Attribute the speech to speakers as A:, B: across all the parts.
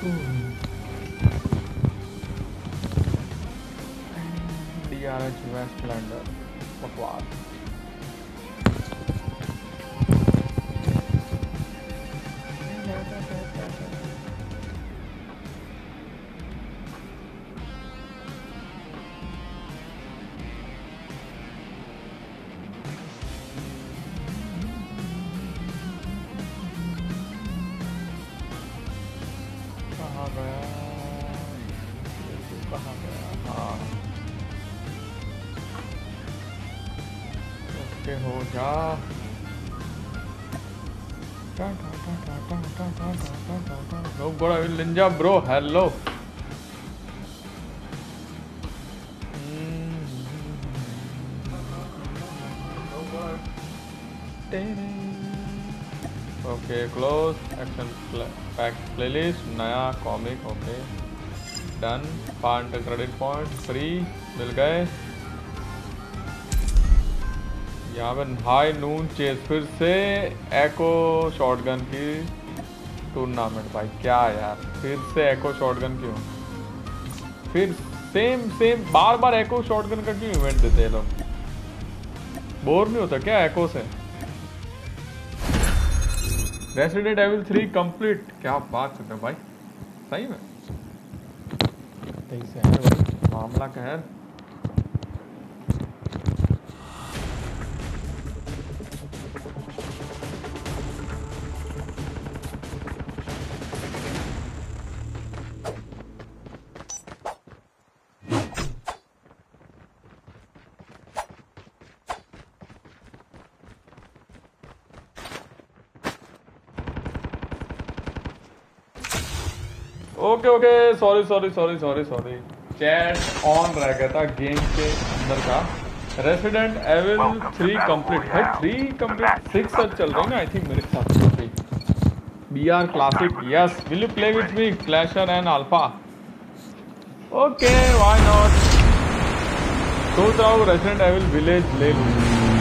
A: DRH वेस्टलैंडर बकवास। कहाँ गया कहाँ गया? हाँ ओके हो जा। No gotta will ninja bro, hello. Okay, close action pack playlist नया comic okay done 500 credit point free मिल गए। यहाँ पे हाई नून चेस फिर से एको शॉटगन की टूर्नामेंट भाई क्या यार फिर से एको शॉटगन क्यों फिर सेम बार बार एको शॉटगन का क्यों इवेंट देते हैं लोग बोर नहीं होता क्या एको से? रेसिडेंट एविल 3 कंप्लीट क्या बात करते हैं भाई सही में सही से है भाई मामला क्या है? ओके सॉरी चैट ऑन रह गया था गेम के अंदर का। रेसिडेंट एविल 3 कंप्लीट भाई 3 कंप्लीट 6 तक चल रही ना आई थिंक मेरे साथ BR classic yes will you play with me clasher and alpha okay why not सोच रहा हूँ रेसिडेंट एविल विलेज ले लूँ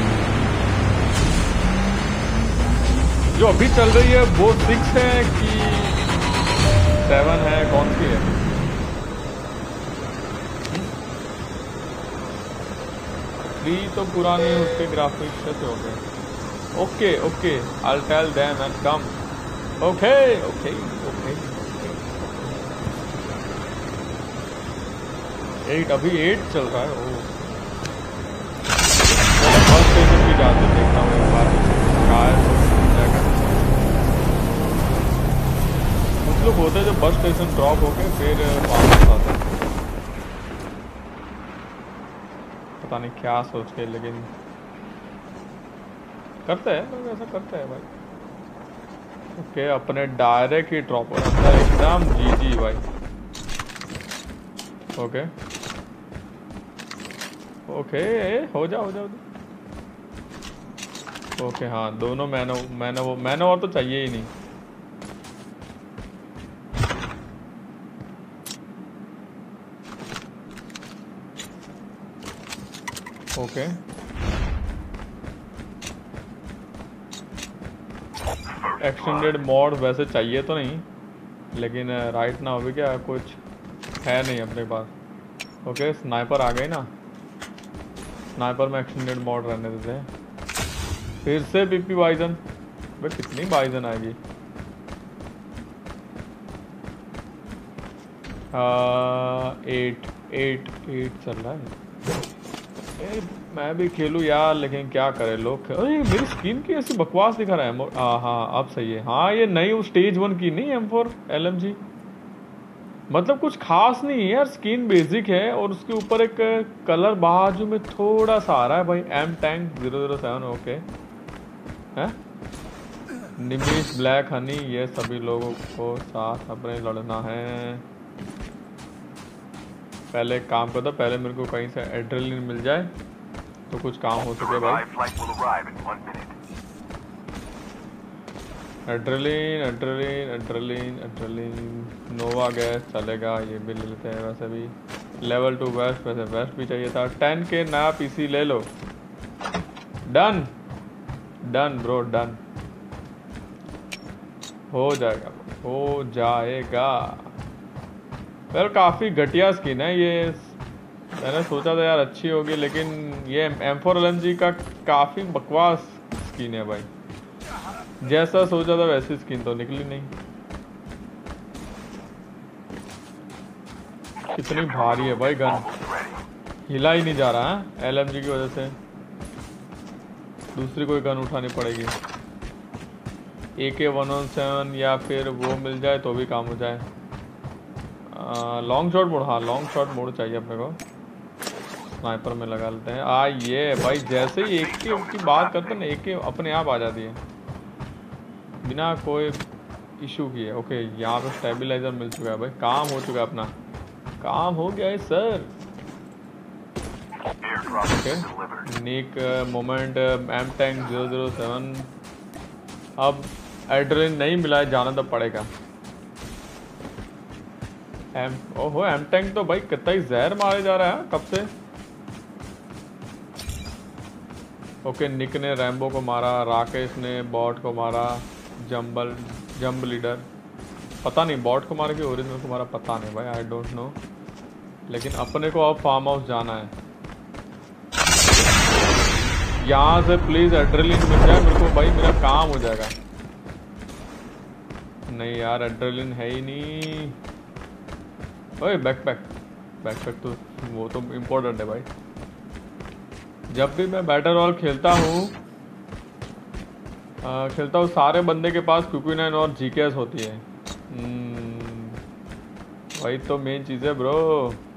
A: जो अभी चल रही है वो 6 है कि 7 है कौन सी है? 3 तो पुराने उसके ग्राफिक्स से हो गए। Okay I tell them and come okay 8 अभी 8 चल रहा है। ओ फर्स्ट स्टेशन भी जाते देखता हूँ एक बार कुछ लोग होते हैं जो बस स्टेशन ड्रॉप होके फिर वापस आते हैं पता नहीं क्या सोच के लेकिन करते हैं लोग ऐसा करते हैं भाई। ओके अपने डायरेक्ट ही ड्रॉप हो रहा है एकदम जी भाई। ओके हो जाओ ओके हाँ दोनों मैनो और तो चाहिए ही नहीं। ओके एक्सटेंडेड मोड वैसे चाहिए तो नहीं लेकिन राइट ना अभी क्या कुछ है नहीं अपने पास। ओके स्नाइपर आ गई ना स्नाइपर में एक्सटेंडेड मोड रहने देते हैं फिर से पीपी बाइजन भाई कितनी बाइजन आएगी? 8 चल रहा है। मैं भी खेलूं यार लेकिन क्या करे लोग अरे मेरी स्किन की ऐसी बकवास दिखा रहा है। हाँ अब सही है। हाँ ये नई स्टेज 1 की नहीं M4 LMG मतलब कुछ खास नहीं है यार स्किन बेसिक है और उसके ऊपर एक कलर बाजू में थोड़ा सा आ रहा है भाई M टैंक 007 ओके है निमिश ब्लैक हनी ये सभी लोगों को साथ अपने लड़ना है। पहले एक काम करता पहले मेरे को कहीं से एड्रेनलिन मिल जाए तो कुछ काम हो सके भाई। एड्रेनलिन नोवा गैस चलेगा ये भी ले लेते हैं। वैसे भी लेवल 2 वेस्ट वैसे वेस्ट भी चाहिए था। 10 के नया PC ले लो। डन ब्रो डन हो जाएगा, हो जाएगा। यार काफ़ी घटिया स्किन है ये। मैंने सोचा था यार अच्छी होगी, लेकिन ये M4 LMG का काफ़ी बकवास स्किन है भाई। जैसा सोचा था वैसी स्किन तो निकली नहीं। कितनी भारी है भाई गन, हिला ही नहीं जा रहा है LMG की वजह से। दूसरी कोई गन उठानी पड़ेगी, AK-117 या फिर वो मिल जाए तो भी काम हो जाए। लॉन्ग शॉट मोड, हाँ लॉन्ग शॉट मोड चाहिए अपने को। स्नाइपर में लगा लेते हैं। ये भाई जैसे ही AK की बात करते हैं ना, AK अपने आप आ जाती है बिना कोई इशू किए। ओके यहाँ पे स्टेबलाइजर मिल चुका है भाई, काम हो चुका है अपना, काम हो गया है सर। ओके निक मोमेंट M-Tank 007। अब एड्रेलिन नहीं मिला है, जाना तो पड़ेगा। ओहो M-Tank तो भाई कितना ही जहर मारे जा रहा है कब से। ओके निक ने रैम्बो को मारा, राकेश ने बॉट को मारा, जंब लीडर पता नहीं बॉट को मारा कि ओरिजिनल को मारा, पता नहीं भाई, आई डोंट नो। लेकिन अपने को अब फार्म हाउस जाना है। यहाँ से प्लीज एड्रेलिन मिल जाए मेरे को भाई, मेरा काम हो जाएगा। नहीं यार एड्रेलिन है ही नहीं। ओए बैकपैक तो वो तो इम्पोर्टेंट है भाई। जब भी मैं बैटल रॉयल खेलता हूँ सारे बंदे के पास QQ9 और GKS होती है। वही तो मेन चीज़ है ब्रो।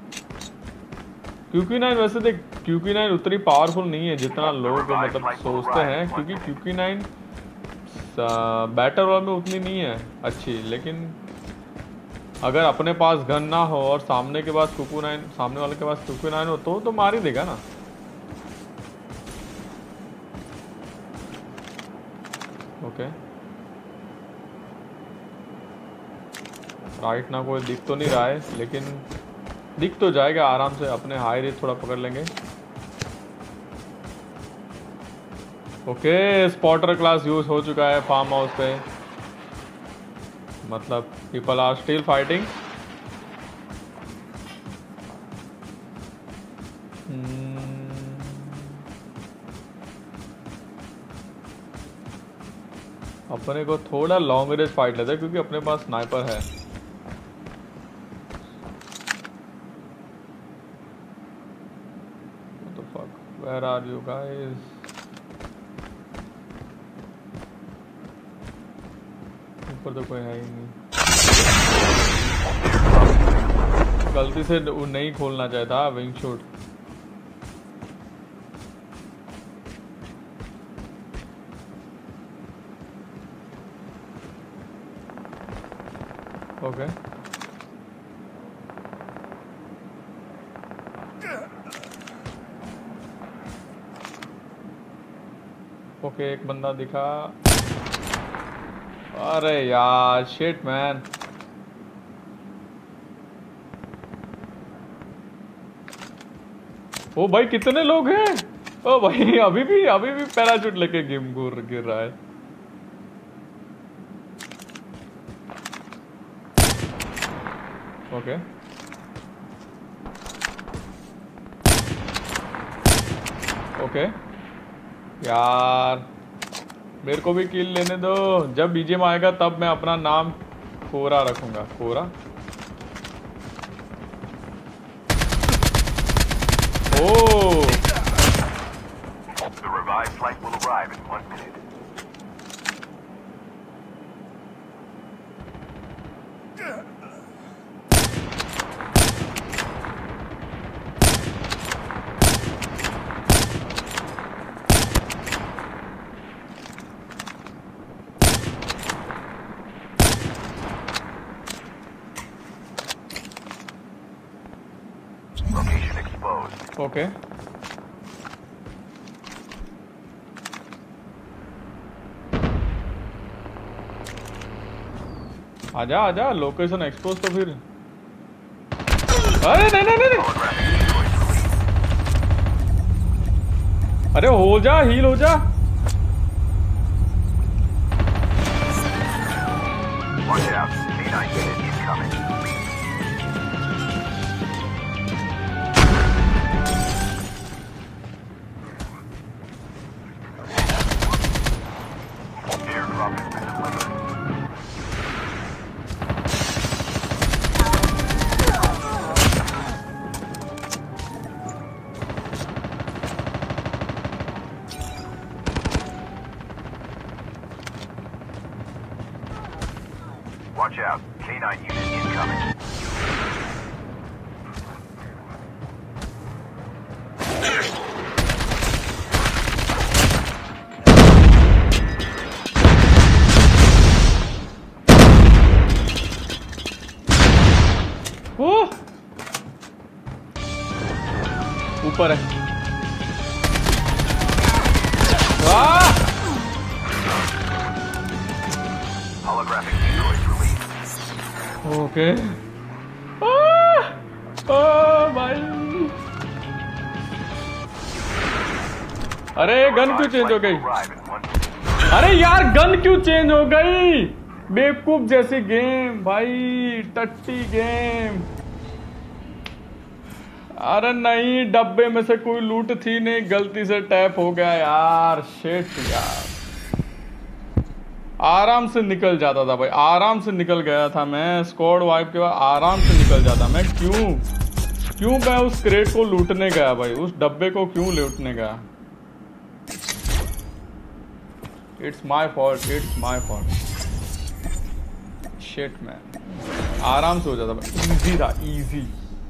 A: QQ9 वैसे देख, QQ9 उतनी पावरफुल नहीं है जितना लोग मतलब सोचते हैं, क्योंकि QQ9 बैटल रॉयल में उतनी नहीं है अच्छी। लेकिन अगर अपने पास गन ना हो और सामने के पास सामने वाले के पास QQ9 हो तो मार ही देगा ना। ओके राइट ना कोई दिख तो नहीं रहा है, लेकिन दिख तो जाएगा आराम से। अपने हाई रेट थोड़ा पकड़ लेंगे। ओके स्पॉटर क्लास यूज हो चुका है फार्म हाउस पे, मतलब पीपल आर स्टिल फाइटिंग। अपने को थोड़ा लॉन्ग रेंज फाइट लेते हैं क्योंकि अपने पास स्नाइपर है। What the fuck? Where are you guys? ऊपर तो कोई है ही नहीं। गलती से नहीं खोलना चाहिए था विंग शूट। ओके ओके एक बंदा दिखा। अरे यार शिट मैन। ओ भाई कितने लोग हैं। ओ भाई अभी भी पैराशूट लेके गिर रहा है। ओके ओके यार मेरे को भी किल लेने दो। जब BGM आएगा तब मैं अपना नाम कोरा रखूंगा, कोरा। ओ
B: The revived flight will arrive in 1 minute. Location exposed.
A: Okay आजा आजा, लोकेशन एक्सपोज तो फिर। अरे नहीं। अरे हो जा, हील हो जा।
B: Watch out. K9 unit incoming. Airdrop has been delivered. Watch out. K9 unit incoming.
A: ओह! ऊपर है। वाह!
B: Holographic decoys released.
A: ओके। भाई। अरे गन क्यों चेंज हो गई?
B: Arrive in 1 minute.
A: अरे यार गन क्यों चेंज हो गई? बेवकूफ जैसी गेम भाई, टट्टी गेम। अरे नहीं, डब्बे में से कोई लूट थी नहीं, गलती से टैप हो गया यार। शिट यार, आराम से निकल जाता था भाई, आराम से निकल गया था मैं। स्क्वाड वाइप के बाद आराम से निकल जाता मैं। क्यों मैं उस क्रेट को लूटने गया भाई, उस डब्बे को क्यों लूटने गया? It's my fault, it's my fault. Shit man, आराम से हो जाता भाई, इजी था, इजी।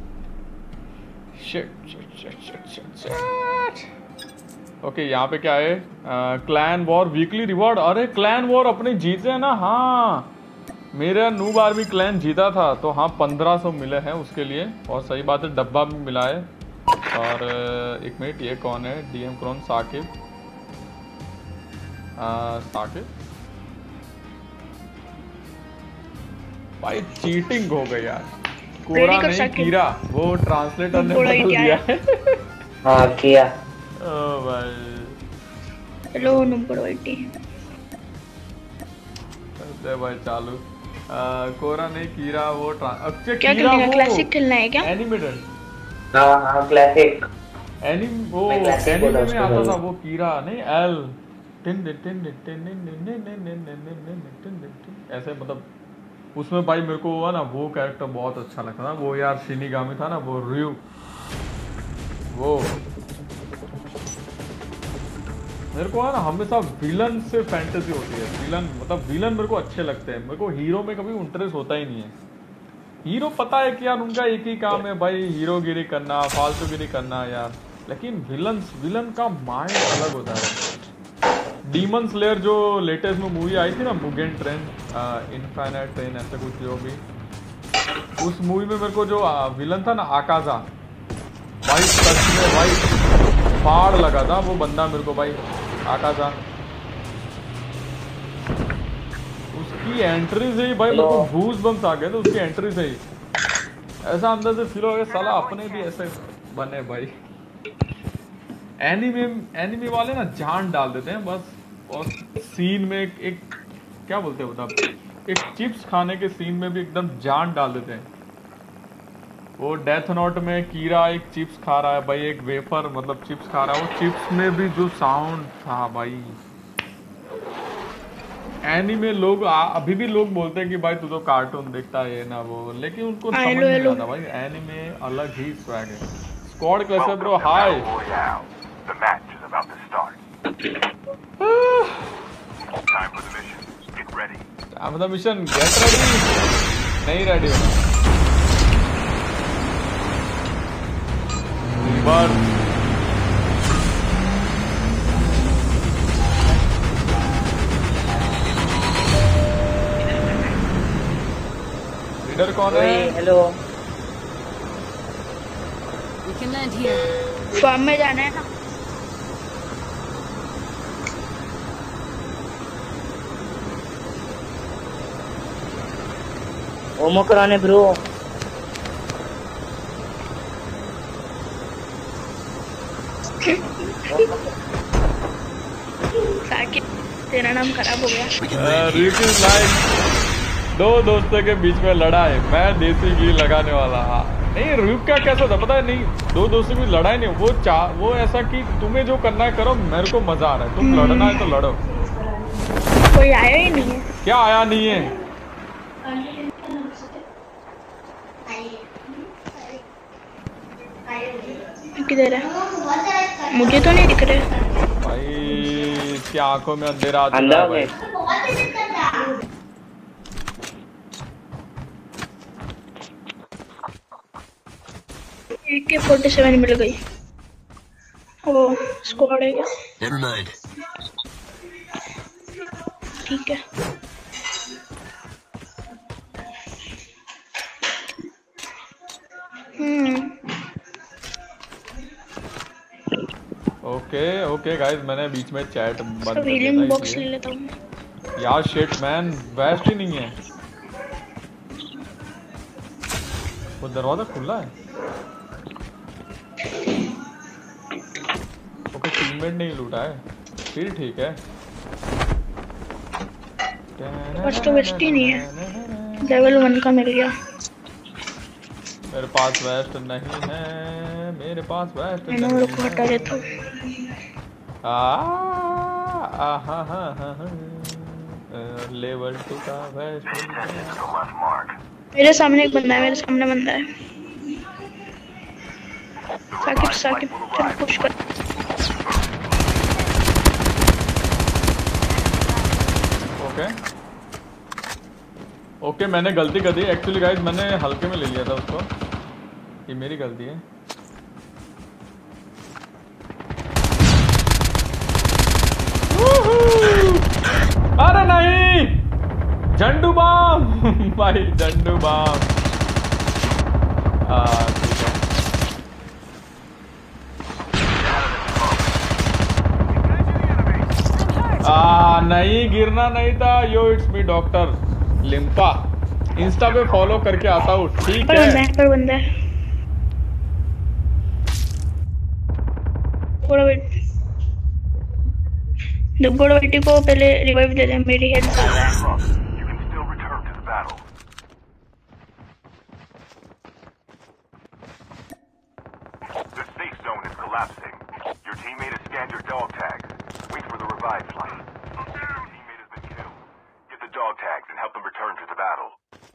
A: शिट। ओके, यहाँ पे क्या है? Clan war weekly reward. अरे क्लैन वॉर अपने जीते हैं ना? हाँ, मेरा नूब आर्मी क्लैन जीता था, तो हाँ 1500 मिले हैं उसके लिए। और सही बात है, डब्बा भी मिला है। और एक मिनट, ये कौन है? DM crown Saqib. साकिब भाई, चीटिंग हो गई यार। कोरा नहीं, कीरा, वो ट्रांसलेटर ने बदल दिया है।
C: हाँ किया।
A: ओ भाई,
D: हेलो नंबर 80
A: दे भाई चालू। कोरा नहीं, कीरा, वो अच्छा
D: क्या
A: कीरा,
D: खेलना है?
A: वो
D: क्लासिक खेलना है क्या?
A: एनिमेटेड।
C: हाँ क्लासिक।
A: वो
C: मैं classic
A: एनिमे
C: बोला
A: में
C: उसको
A: आता
C: भाई।
A: था वो कीरा नहीं, एल ऐसे, मतलब उसमें भाई मेरे को हुआ ना, वो कैरेक्टर बहुत अच्छा लगता था। वो यार शिनिगामी था ना, वो रियू, वो मेरे को है ना हमेशा विलन से फैंटेसी होती है। विलन मतलब विलन मेरे को अच्छे लगते हैं। मेरे को हीरो में कभी इंटरेस्ट होता ही नहीं है। हीरो पता है कि यार उनका एक ही काम है भाई, हीरोगिरी करना, फालतूगिरी करना यार। लेकिन विलन का माइंड अलग होता है। डीमन स्लेयर जो लेटेस्ट में मूवी आई थी ना, मुगेन ट्रेन, इनफाइनाइट ट्रेन, ऐसे कुछ जो भी, उस मूवी में मेरे को जो विलन था ना आकाजा, भाई सच में भाई फाड़ लगा था वो बंदा मेरे को भाई, आकाजा। उसकी एंट्री से ही भाई मेरे को गूज बम्स आ गए थे उसकी एंट्री से ही। ऐसा अंदर से फील हो गया साला अपने भी ऐसे बने भाई। एनिमे वाले ना जान डाल देते हैं बस। और सीन में एक क्या बोलते हैं मतलब, एक चिप्स खाने के सीन में भी एकदम जान डाल देते हैं। वो डेथ नोट में कीरा एक चिप्स खा रहा है भाई, एक वेफर मतलब चिप्स खा रहा है, वो चिप्स में भी जो साउंड था भाई। एनीमे लोग अभी भी लोग बोलते हैं कि भाई तू तो कार्टून देखता है ये ना वो, लेकिन उनको समझ नहीं आता भाई, एनीमे अलग ही स्वैग है। स्क्वाड कैसे bro? Hi.
B: The match is about to start. Time for the mission. Get ready.
A: Time for the mission. Get ready. नहीं रेडी होना। Reverse. लीडर कौन है?
C: Hello.
E: We can land here.
D: Farm में जाना है ना?
C: ओमो कराने ब्रो।
D: साकिब तेरा नाम खराब हो गया।
A: Rick is like दो दोस्तों के बीच में लड़ाई, मैं देसी घी लगाने वाला। हाँ नहीं, रुक क्या कैसा था पता है? नहीं, दो दोस्तों की लड़ाई नहीं, वो ऐसा कि तुम्हें जो करना है करो, मेरे को मजा आ रहा है, तुम लड़ना है तो लड़ो।
D: कोई आया ही नहीं है।
A: क्या आया नहीं है?
D: किधर है? मुझे तो नहीं दिख रहे।
A: भाई इसकी आंखों में अंधेरा आ चुका
C: अंधा
A: है
C: हो
A: भाई।
C: गया।
D: AK-47 मिल गई। ओ स्क्वाड है क्या?
F: Never mind.
D: ठीक है।
A: ओके गाइस, मैंने बीच में चैट बंद कर दिया
D: हीलिंग
A: था
D: बॉक्स ले
A: इसलिए।
D: लेता हूँ।
A: यार शिट मैन, वेस्ट ही नहीं है। वो दरवाजा खुला है। ओके, टीममेट नहीं लूटा है, फिर ठीक है।
D: बस तो वेस्ट ही नहीं है। लेवल 1 का मिल गया।
A: मेरे पास वेस्ट नहीं है, मेरे पास वेस्ट
D: मैंने
A: नहीं
D: वो को हटा देता हूँ।
A: लेवल 2 का waste.
B: Pay attention to the left mark.
D: मेरे सामने एक बंदा है, मेरे सामने बंदा है। साकिब साकिब चल पुश कर।
A: ओके मैंने गलती कर दी एक्चुअली गाइस, मैंने हल्के में ले लिया था उसको, ये मेरी गलती है। अरे नहीं, झंडू बाम भाई, झंडू बाम। ठीक है। नहीं गिरना नहीं था। यो इट्स मी डॉक्टर लिम्पा, इंस्टा पे फॉलो करके आता हूँ, ठीक है।
D: पर बंदा है। गोड़ा बेटी को पहले रिवाइव दे दे, मेरी हेड आ रहा है।
B: You can still return to the battle. The safe zone is collapsing. Your teammate has scanned your dog tags. Wait for the revive flight. Your teammate has been killed. Get the dog tags and help them return to the battle.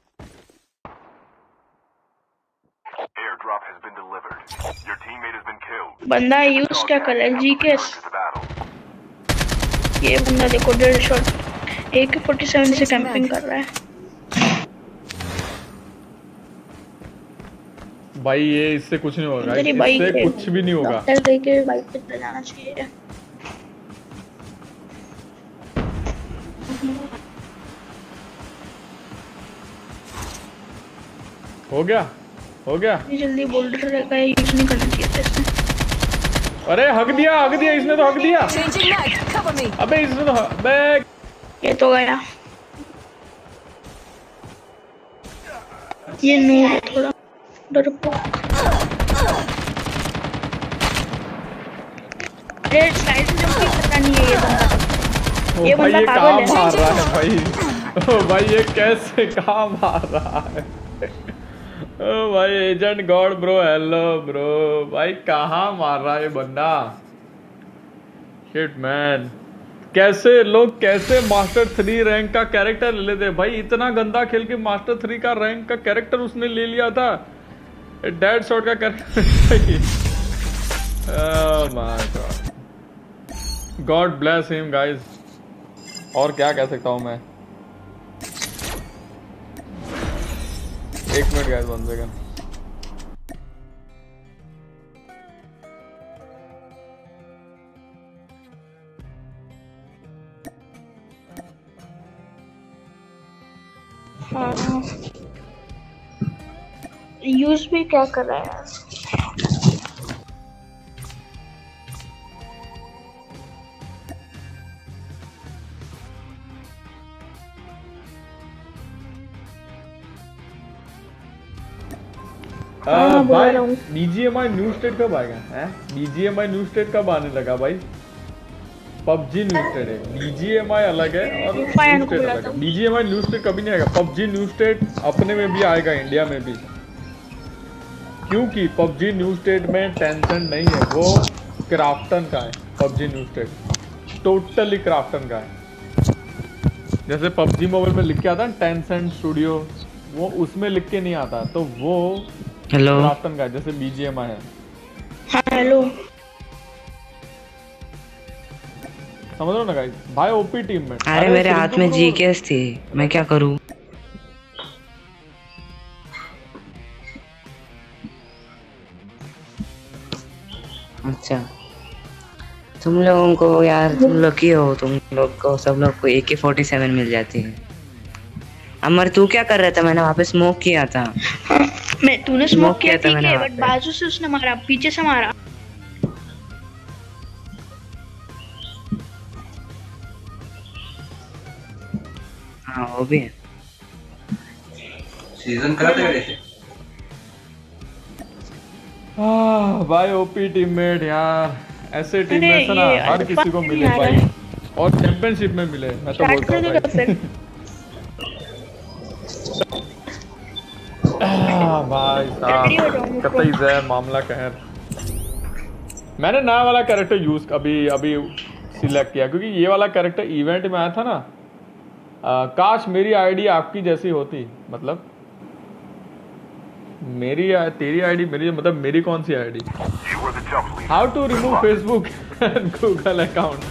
B: Airdrop has been delivered. Your teammate has been killed.
D: बंदा use क्या कर रहा है? GKS.
B: To the battle.
D: ये बंदा देखो, dead shot AK-47 से camping कर रहा है।
A: भाई ये इससे कुछ नहीं होगा,
D: तेरी बाइक
A: इससे
D: है।
A: कुछ भी नहीं होगा।
D: डॉक्टर देके बाइक पे चले जाना चाहिए।
A: हो गया हो गया।
D: ये जल्दी बोल्डर का यूज नहीं करना चाहिए था इसने।
A: अरे हक दिया इसने तो हक दिया।
E: Changing mag. Cover me.
A: अबे इसने तो अबे
D: ये तो गया। ये नूर है थोड़ा डरपोक। अरे साइड से जंप पता नहीं है ये बंदा।
A: ओ
D: ये
A: भाई
D: बंदा
A: ये
D: पागल
A: कहाँ
D: है।
A: मार रहा है भाई? ओ भाई ये कैसे कहाँ मार रहा है? ओ भाई agent god bro, hello bro. भाई कहाँ मार रहा है ये बंदा? शिट मैन, कैसे लोग कैसे मास्टर 3 रैंक का कैरेक्टर ले लेते भाई? इतना गंदा खेल के मास्टर 3 का रैंक का कैरेक्टर उसने ले लिया था, डेड शॉट का character. Oh my god, god bless him guys. और क्या कह सकता हूँ मैं? एक मिनट गाइस, 1 सेकंड।
D: यूज भी क्या कर रहा है?
A: भाई BGMI न्यू स्टेट कब आएगा? हैं BGMI न्यू स्टेट कब आने लगा भाई? पबजी न्यूस्टेड है, बीजीएमआई अलग है और
D: फायन को
A: न्यूस्टेड अलग
D: बुलाता
A: है।
D: हूँ।
A: बीजीएमआई न्यूस्टेड कभी नहीं आएगा, पबजी न्यूस्टेड अपने में भी आएगा, इंडिया में भी, क्योंकि पबजी न्यूस्टेड में टेंशन नहीं है, वो क्राफ्टन का है। पबजी न्यूस्टेड टोटली क्राफ्टन का है। जैसे पबजी मोबाइल में लिख के आता है टेंसेंट स्टूडियो, वो उसमें लिख के नहीं आता, तो वो
C: हेलो
A: क्राफ्टन का है, जैसे बीजीएमआई है।
D: हाँ हेलो।
A: समझ रहे हो ना गाइस? भाई ओपी टीम में।
C: अरे मेरे हाथ में जीकेएस थी, मैं क्या करूं? अच्छा तुम लोगों को यार, तुम लोग की हो, तुम लोग को सब लोग को AK-47 मिल जाती है। अमर तू क्या कर रहा था? मैंने वहाँ पे स्मोक किया था।
D: हाँ, मैं तूने स्मोक किया
C: था
D: ठीक
C: मैंने
D: है,
C: वहाँ
D: बट
C: पे।
D: बाजू से उसने मारा, पीछे से मारा।
C: हाँ वो भी है।
F: सीजन करा था वैसे।
A: भाई ओपी टीममेट यार, ऐसे टीममेट से ना
D: ये
A: हर किसी को
D: नहीं
A: मिले
D: आ रहा
A: भाई,
D: है।
A: और चैंपियनशिप में मिले, मैं तो
D: स्टार्ट
A: बोलता
D: कर
A: हूँ
D: देगा
A: भाई।
D: फिर।
A: भाई
D: रेडी हो जाओ
A: साहब
D: मुझको।
A: कतई जहर मामला कहर। मैंने नया वाला कैरेक्टर यूज अभी सिलेक्ट किया, क्योंकि ये वाला कैरेक्टर इवेंट में आया था ना। काश मेरी आईडी आपकी जैसी होती, मतलब तेरी आईडी मेरी, मतलब मेरी कौन सी ID?
B: You were the jump leader.
A: How to remove Facebook and Google account.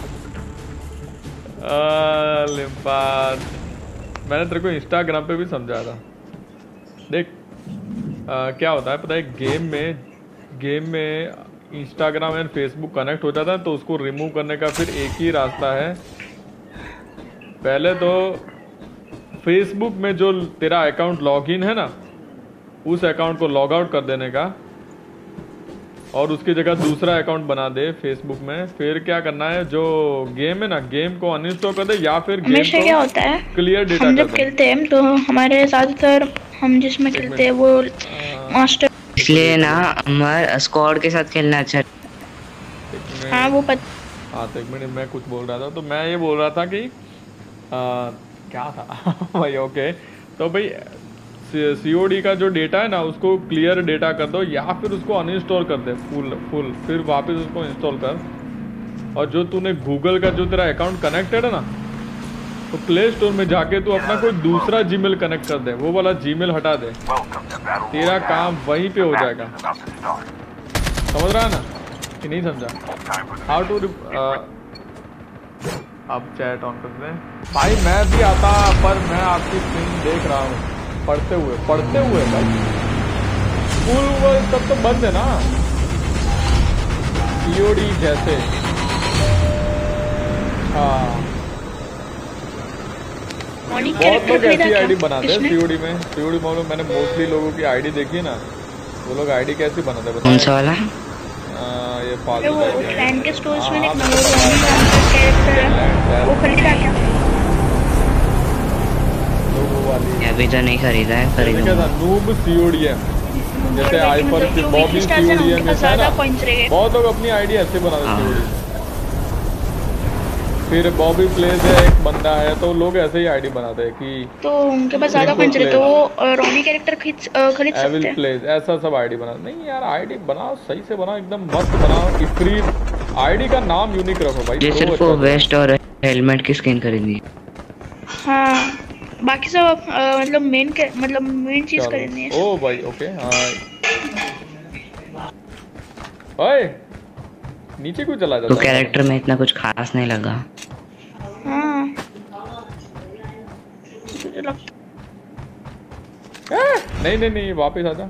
A: लिम्पास, मैंने तेरे को इंस्टाग्राम पे भी समझाया था। देख क्या होता है पता है, गेम में इंस्टाग्राम एंड फेसबुक कनेक्ट हो जाता है, तो उसको रिमूव करने का फिर एक ही रास्ता है। पहले तो फेसबुक में जो तेरा अकाउंट लॉगिन है ना, उस अकाउंट को लॉग आउट कर देने का, और उसकी जगह दूसरा अकाउंट बना दे फेसबुक में। फिर क्या करना है, जो गेम है ना, गेम को अनइंस्टॉल कर दे, या फिर गेम
D: हमेशा क्या
A: को
D: होता है,
A: क्लियर डेटा
D: हम
A: कर
D: जब
A: दे।
D: खेलते हैं तो हमारे ज्यादातर हम जिसमें खेलते हैं वो मास्टर।
C: इसलिए ना अमर स्क्वाड के साथ खेलना अच्छा है।
D: हाँ वो
A: हाँ तो एक मिनट, मैं कुछ बोल रहा था, तो मैं ये बोल रहा था कि क्या था भाई ओके, तो भाई COD का जो डेटा है ना, उसको क्लियर डेटा कर दो, या फिर उसको अनइंस्टॉल कर दे फुल, फिर वापस उसको इंस्टॉल कर। और जो तूने गूगल का जो तेरा अकाउंट कनेक्टेड है ना, तो प्ले स्टोर में जाके तू अपना कोई दूसरा जीमेल कनेक्ट कर दे, वो वाला जीमेल हटा दे,
B: Welcome to Battle
A: तेरा
B: Royale.
A: काम वहीं पे हो
B: The match
A: जाएगा।
B: is about to start.
A: समझ रहा है ना कि नहीं समझा?
B: Time for the
A: how to अब चैट ऑन कर दें भाई। मैं भी आता, पर मैं आपकी स्क्रीन देख रहा हूँ पढ़ते हुए भाई। फुल वर्ड सब तो बंद है ना, COD जैसे। हाँ बहुत लोग ऐसी आईडी बनाते हैं COD में। COD में मैंने मोस्टली लोगों की आईडी देखी है ना, वो लोग आईडी कैसी बनाते हैं
C: कौन सा वाला?
A: ये फालतू
D: वो
A: का
D: क्लैन के स्टोर्स में
A: हाँ,
D: देखना, वो रॉनी नाम का कैरेक्टर है, वो खरीदा क्या?
A: लोगों वाली
C: अभी तो नहीं खरीदा है,
A: क्या
C: खरीदूंगा।
A: था, नूब CODM, जैसे आईफर के बॉबी CODM में है ना,
D: पॉइंट्स रह गए।
A: बहुत लोग अपनी आईडी ऐसे बनाते
C: हाँ।
A: हैं COD। फिर बॉबी प्लेज है, एक बंदा है, तो लोग ऐसे ही आईडी बनाते हैं कि
D: तो उनके पास ज्यादा पॉइंट्स रहे, तो वो रॉनी कैरेक्टर खरीद सकते
A: एविल
D: हैं।
A: प्लेज, ऐसा सब आईडी बना। नहीं यार, आईडी बनाओ सही से बनाओ, एकदम मस्त बनाओ, इफ्रीत आईडी का नाम यूनिक रखो भाई।
C: ये
A: तो
C: सिर्फ
A: अच्छा
C: वो
A: लगेगा।
C: वेस्ट और हेलमेट की स्किन खरीदनी है।
D: हाँ बाकी सब मतलब मेन चीज खरीदनी है।
A: ओ भाई ओके। हाँ ओए नीचे क्यों चला
C: तो
A: जाता है?
C: कैरेक्टर में इतना कुछ खास नहीं लगा।
D: हाँ मुझे लगता
A: नहीं वापस आजा।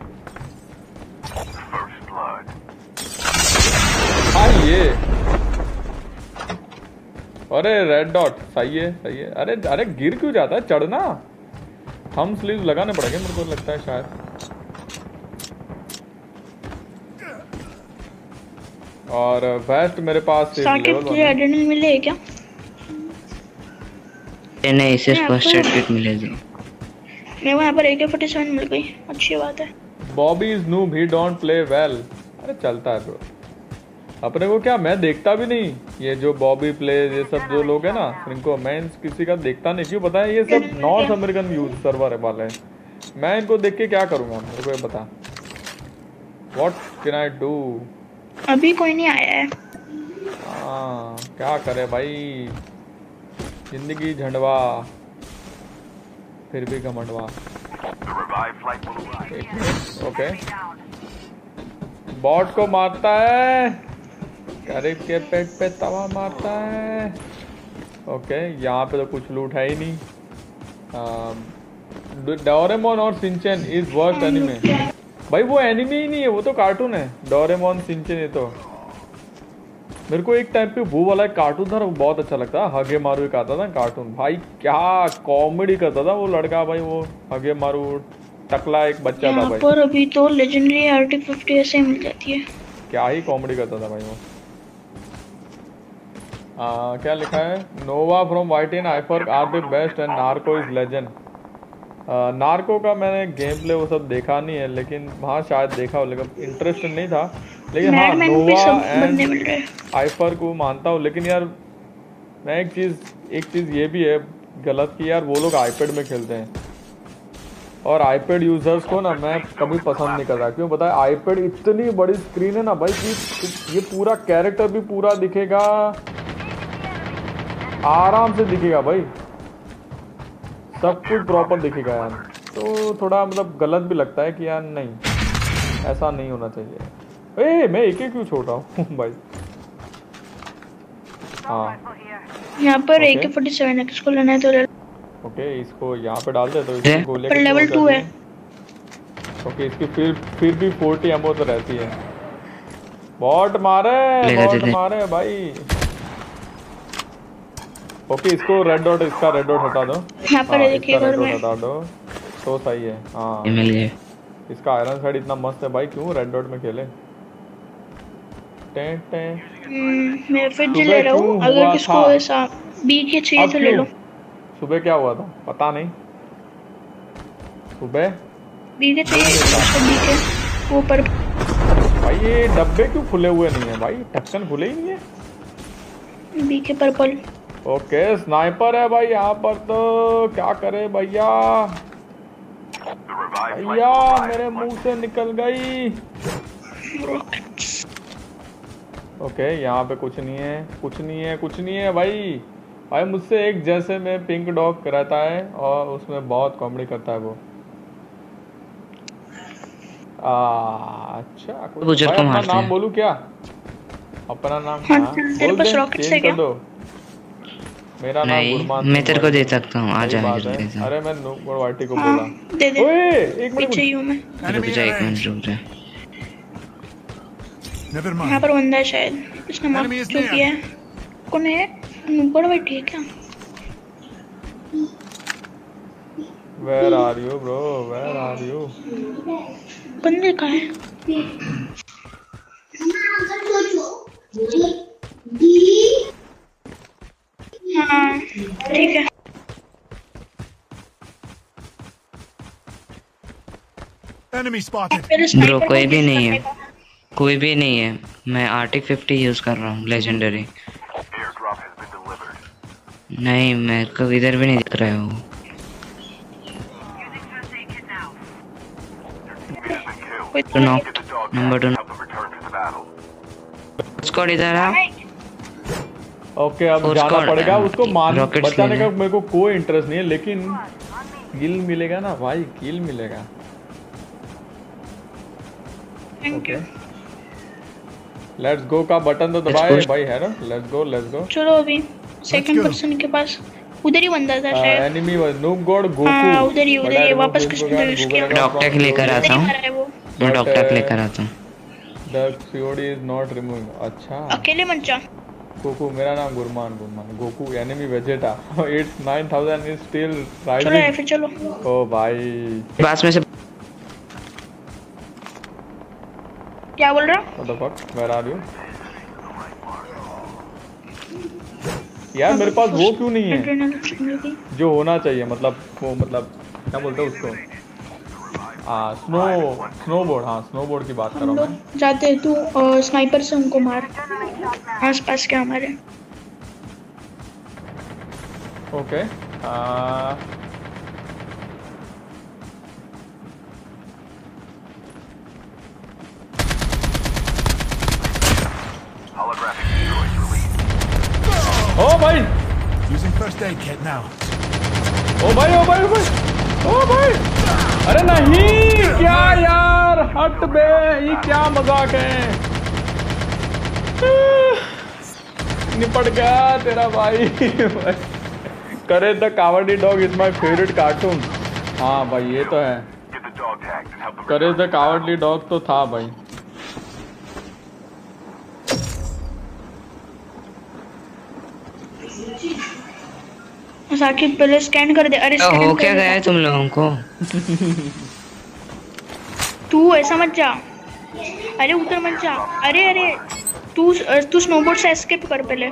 B: First blood.
A: हाँ ये, अरे रेड डॉट सही है। अरे गिर क्यों जाता है? चढ़ना, थंब स्लीव लगाने पड़ेंगे मेरे को लगता है शायद। और वेस्ट मेरे पास
D: स्टार्टिंग के एडेनिल मिले क्या?
C: नहीं सिर्फ
D: नहीं,
C: फर्स्ट
D: आपको-
C: एड किट मिलेगी।
D: मेरे को यहाँ पर AK-47 मिल गई, अच्छी बात है।
A: Bobby is noob, he don't play well. अरे चलता है ब्रो। अपने को क्या, मैं देखता भी नहीं ये जो बॉबी प्ले ये सब जो लोग हैं ना, इनको मैं किसी का देखता नहीं। क्यों पता है, ये सब नॉर्थ अमेरिकन यूज सर्वर वाले हैं। मैं इनको देख के क्या करूँगा, मेरे को ये बता। What can I do?
D: अभी कोई नहीं आया है।
A: हाँ क्या करे भाई, जिंदगी झंडवा फिर भी घमंडवा।
B: The revived flight will arrive.
A: Okay, bot को मारता है, गरीब के पेट पे तवा मारता है। ओके, यहाँ पे तो कुछ लूट है ही नहीं। डोरेमोन और सिंचन इज वर्स्ट एनिमे। भाई वो एनिमे ही नहीं है, वो तो कार्टून है। डोरेमोन सिंचन ये तो मेरे को एक टाइम पे वो वाला एक कार्टून था, वो बहुत अच्छा लगता है। हगे मारू एक आता था कार्टून, भाई क्या कॉमेडी करता था वो लड़का भाई। वो हगे मारू टकला एक बच्चा था
D: यहाँ
A: भाई,
D: पर अभी तो लेजेंडरी आर्टिक 50 ऐसे मिल जाती है।
A: क्या ही कॉमेडी करता था भाई वो। क्या लिखा है, नोवा फ्रॉम वाइट इन आइफर are the best and Narco is legend. Narco का मैंने गेम प्ले वो सब देखा नहीं है, लेकिन हाँ शायद देखा हो, लेकिन इंटरेस्ट नहीं था। लेकिन हाँ,
D: मैडमैन पे
A: नोवा
D: सब बंदे
A: एंड
D: मिल रहे हैं।
A: आइफर को मानता हूँ, लेकिन यार मैं एक चीज़ ये भी है गलत कि यार वो लोग आईपैड में खेलते हैं, और आईपैड यूजर्स को ना मैं कभी पसंद नहीं करता। क्यों पता है, आईपैड इतनी बड़ी स्क्रीन है ना भाई कि ये पूरा कैरेक्टर भी पूरा दिखेगा, आराम से दिखेगा भाई, सब कुछ प्रॉपर दिखेगा यार। तो थोड़ा मतलब गलत भी लगता है कि यार नहीं, ऐसा नहीं होना चाहिए। मैं एक क्यों छोड़ रहा हूँ भाई। हाँ
D: यहाँ पर
A: Okay.
D: AK-47 है, किसको लेना है तो ले लो।
A: ओके, इसको यहाँ पे डाल दे तो इसकी गोली
D: पर लेवल 2 है।
A: ओके, इसकी फिर भी 40 एमओ तो रहती है। बॉट मारे भाई। ओके, इसको रेड डॉट, इसका रेड डॉट हटा दो।
D: यहाँ पर
A: हाँ,
D: देखिए
A: इसका रेड
D: घर
A: डॉट
D: में।
A: हटा दो तो सही है। हाँ,
C: मिल गए।
A: इसका आयरन साइड इतना मस्त है भाई, क्यों रेड डॉट में खेले।
D: मैं फिर
A: सुबह
D: ले रहा हूँ,
A: क्यों
D: अगर
A: हुआ
D: किसको
A: था?
D: ऐसा BK चाहिए
A: अब
D: तो ले
A: क्यों?
D: लो।
A: सुबह क्या हुआ था पता नहीं। सुबह
D: BK चाहिए तो BK वो पर
A: भाई ये डब्बे क्यों खुले हुए नहीं है भाई, ढक्कन खुले ही नहीं है।
D: BK purple.
A: ओके, स्नाइपर है भाई यहाँ पर, तो क्या करे भैया।
B: The revived flight
A: भैया
B: will arrive.
A: मेरे मुंह से निकल गई। ओके, यहाँ पे कुछ नहीं है भाई। भाई मुझसे एक जैसे में पिंक डॉग रहता है और उसमें बहुत कॉमेडी करता है वो। अच्छा, भाई
C: बुजुर्ग को
A: अपना
C: मारते
A: नाम
C: हैं।
A: बोलूं क्या? अपना नाम
D: हाँ,
A: हाँ,
D: तेरे
A: बोल
D: पास
A: दे,
D: rockets
A: चेंज
D: है
A: कर
D: क्या?
A: दो। मेरा नाम
C: नहीं,
A: गुरमान
C: मैं तेरे को
A: सिंह
C: दे
A: भाई।
C: सकता हूँ, आ
A: सही
C: जा
A: बात
C: दे
A: है।
C: सकता
A: अरे मैं नूपुर वाटी को
D: हाँ,
A: बोला।
D: दे दे।
A: ओए एक मिनट
D: पीछे ही हूँ मैं।
C: रुक जा, एक मिनट रुक जा।
F: Never
D: यहाँ
F: mind.
D: पर बंदा है शायद, इसने मार
F: Enemy is
D: जो
F: near.
D: किया है। कौन है? ऊपर बैठी है क्या?
A: Where are you bro, where are you?
D: बंदे कहाँ है? हाँ ठीक है।
F: Enemy spotted.
D: मेरे
C: ब्रो
D: sniper
C: कोई
D: को
C: भी
D: kill
C: नहीं
D: करने
C: है,
D: का।
C: कोई भी नहीं है। मैं आर्टिक 50 यूज कर रहा हूँ legendary.
B: Airdrop has been delivered.
C: नहीं, मेरे को इधर भी नहीं दिख रहा है वो।
B: It has been killed.
D: कोई
C: तो knock,
B: Get the dog
C: number
B: tags
C: 2
B: and help them return to the battle.
C: स्क्वाड इधर आ।
A: ओके, अब
C: और
A: जाना
C: उसको,
A: पड़ेगा उसको
C: रॉकेट्स
A: बचाने
C: लेने।
A: का। मेरे को कोई इंटरेस्ट नहीं है, लेकिन किल मिलेगा ना भाई, किल मिलेगा।
D: Thank you.
A: लेट्स गो का बटन तो दबाए
C: push.
A: भाई, है ना? Let's go.
D: चलो अभी सेकंड
F: go.
D: पर्सन के पास उधर ही बंदा था शायद।
A: Enemy was noob God Goku.
D: हाँ, उधर ही, वापस किसने तो यूज किया।
C: डॉक्टर के लेकर आता
D: उधर ही
C: हूँ,
D: मारा है वो।
C: मैं डॉक्टर के लेकर आता हूँ।
A: The COD is not removing. अच्छा,
D: अकेले मत जा।
A: गोकू, मेरा नाम Gurman Goku enemy Vegeta. It's 9000 is still
D: चलो
A: राइजिंग।
D: फिर चलो।
A: ओ भाई,
C: पास में से
D: क्या बोल रहा?
A: What the fuck, where are you? यार मेरे पास वो क्यों नहीं है
D: एड्रेनलिन चाहिए थी।
A: जो होना चाहिए, मतलब वो, मतलब क्या बोलते हैं उसको, स्नोबोर्ड, हाँ स्नोबोर्ड की बात कर
D: हम
A: रहा हूँ मैं।
D: लोग जाते हैं, तू स्नाइपर से उनको मार आसपास के हमारे।
A: Okay
B: Holographic destroys released.
A: ओ भाई,
F: Using first aid kit now.
A: ओ भाई, ओ भाई, ओ भाई, ओ भाई, अरे नहीं, क्या यार, हट बे, ये क्या मजाक है। निपट गया तेरा भाई। Courage the Cowardly Dog is my favourite cartoon. हाँ भाई ये तो है,
B: Get the dog tags and help them
A: Courage
B: recover
A: the Cowardly Dog तो था भाई।
D: साकिब पहले स्कैन कर दे। अरे
C: तो
D: स्कैन
C: हो
D: कर
C: क्या
D: दे।
C: गया है तुम लोगों को?
D: तू ऐसा मत जा, अरे उधर मत जा। अरे अरे तू स्नोबोर्ड से एस्केप कर पहले,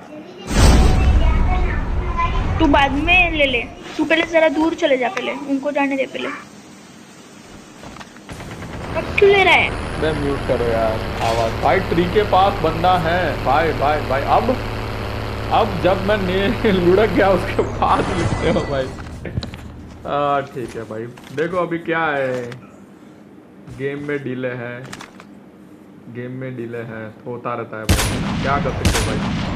D: तू बाद में ले ले। तू पहले जरा दूर चले जा, पहले उनको जाने दे पहले। अब क्यों ले रहा है?
A: मैं म्यूट करो यार आवाज। भाई ट्री के पास बंदा है भाई भाई भाई। अब जब मैं लुढ़क गया उसके पास लिखते हो भाई। ठीक है भाई, देखो अभी क्या है, गेम में डिले है, गेम में डिले है, होता रहता है भाई, क्या कर सकते भाई।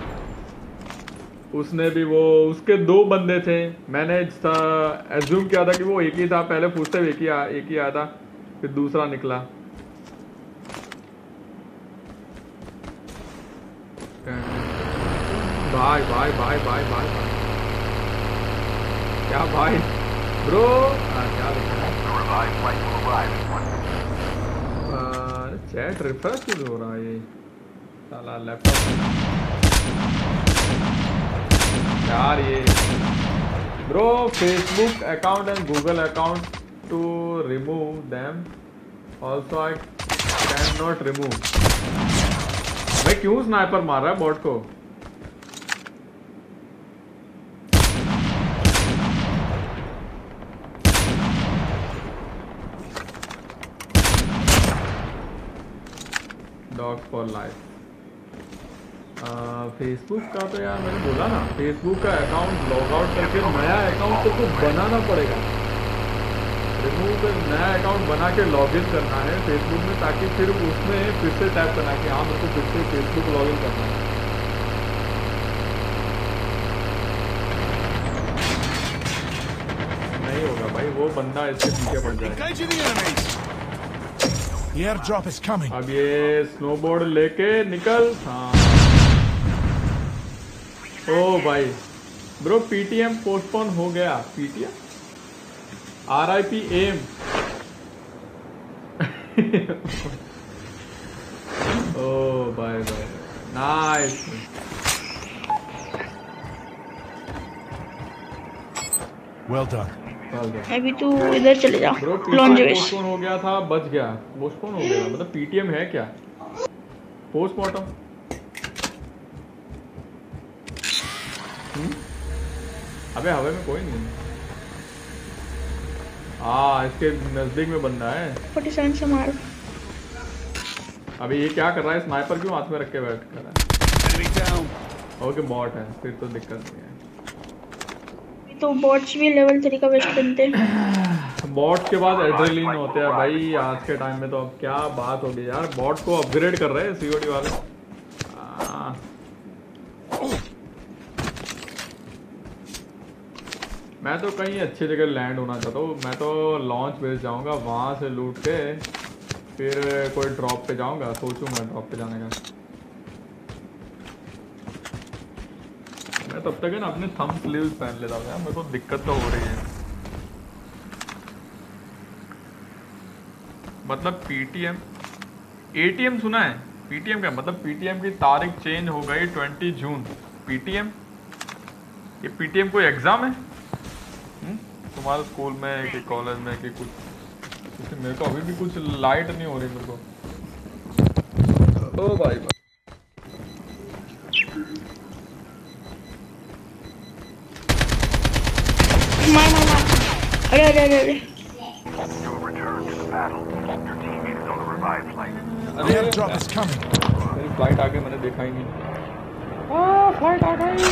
A: उसने भी वो, उसके दो बंदे थे, मैंने एज्यूम किया था कि वो एक ही था, पहले पूछते हुए एक ही आया था, फिर दूसरा निकला। भाई भाई भाई भाई भाई भाई, क्या भाई ब्रो, क्या लिखा है?
B: The revived flight will arrive in 1 minute.
A: Chat refresh क्यों हो रहा है ये साला लैपटॉप यार। ये bro Facebook account and Google account to remove them also I can not remove. भाई क्यों स्नाइपर मार रहा है बॉट को? Dog for life. फेसबुक का तो यार मैंने बोला ना, फेसबुक का अकाउंट लॉग आउट करके नया अकाउंट तो कुछ बनाना पड़ेगा। रिमूव कर नया अकाउंट बना के लॉगिन करना है फेसबुक में, ताकि फिर उसमें फिर से टैप करना कि हाँ मेरे को फिर से फेसबुक लॉगिन करना है। नहीं होगा भाई, वो बंदा इसके पीछे पड़ जाएगा।
F: Engaging the enemies. The airdrop is coming.
A: अब ये स्नोबोर्ड लेके निकल। हाँ ओ भाई ब्रो, पीटीएम पोस्टपोन हो गया। PTM RIP M. ओ भाई भाई नाइस।
F: Well done.
D: अभी तू इधर चले जा।
A: ब्रो
D: लॉन्ज
A: पीटीएम पोस्टपोन हो गया था, बच गया, पोस्टपोन हो गया मतलब पीटीएम है क्या? पोस्टमार्टम अबे हवा में कोई नहीं। इसके नजदीक में बंदा है।
D: 47 से मार।
A: अभी ये क्या कर रहा है? स्नाइपर क्यों हाथ में रख के बैठ कर रहा है?
F: Enemy down.
A: ओके बॉट है, फिर तो दिक्कत नहीं है।
D: तो बॉट्स भी लेवल 3 का बेस्ट बनते हैं।
A: बॉट के बाद एड्रेनलिन होते हैं भाई आज के टाइम में। तो अब क्या बात होगी यार, बॉट को अपग्रेड कर रहे हैं सीओडी वाले। मैं तो कहीं अच्छी जगह लैंड होना चाहता हूँ। मैं तो लॉन्च बेस जाऊंगा, वहां से लूट के फिर कोई ड्रॉप पे जाऊंगा। सोचूंगा ड्रॉप पे जाने का। मैं तब तक है ना अपने थंब स्लीव्स पहन लेता हूँ, मेरे को दिक्कत तो हो रही है। मतलब पीटीएम एटीएम सुना है? पीटीएम क्या मतलब? पीटीएम की तारीख चेंज हो गई 20 जून। पीटीएम, ये पीटीएम कोई एग्जाम है तुम्हारे स्कूल में कि कॉलेज में कि कुछ? मेरे को अभी भी कुछ लाइट नहीं हो रही मेरे को। ओ भाई
D: मार मार मार। अरे अरे अरे अरे
B: You have returned to the battle. Your teammate is on the revived flight.
F: The airdrop is coming.
A: मेरी फ्लाइट आगे मैंने देखा ही नहीं। फ्लाइट आ गई।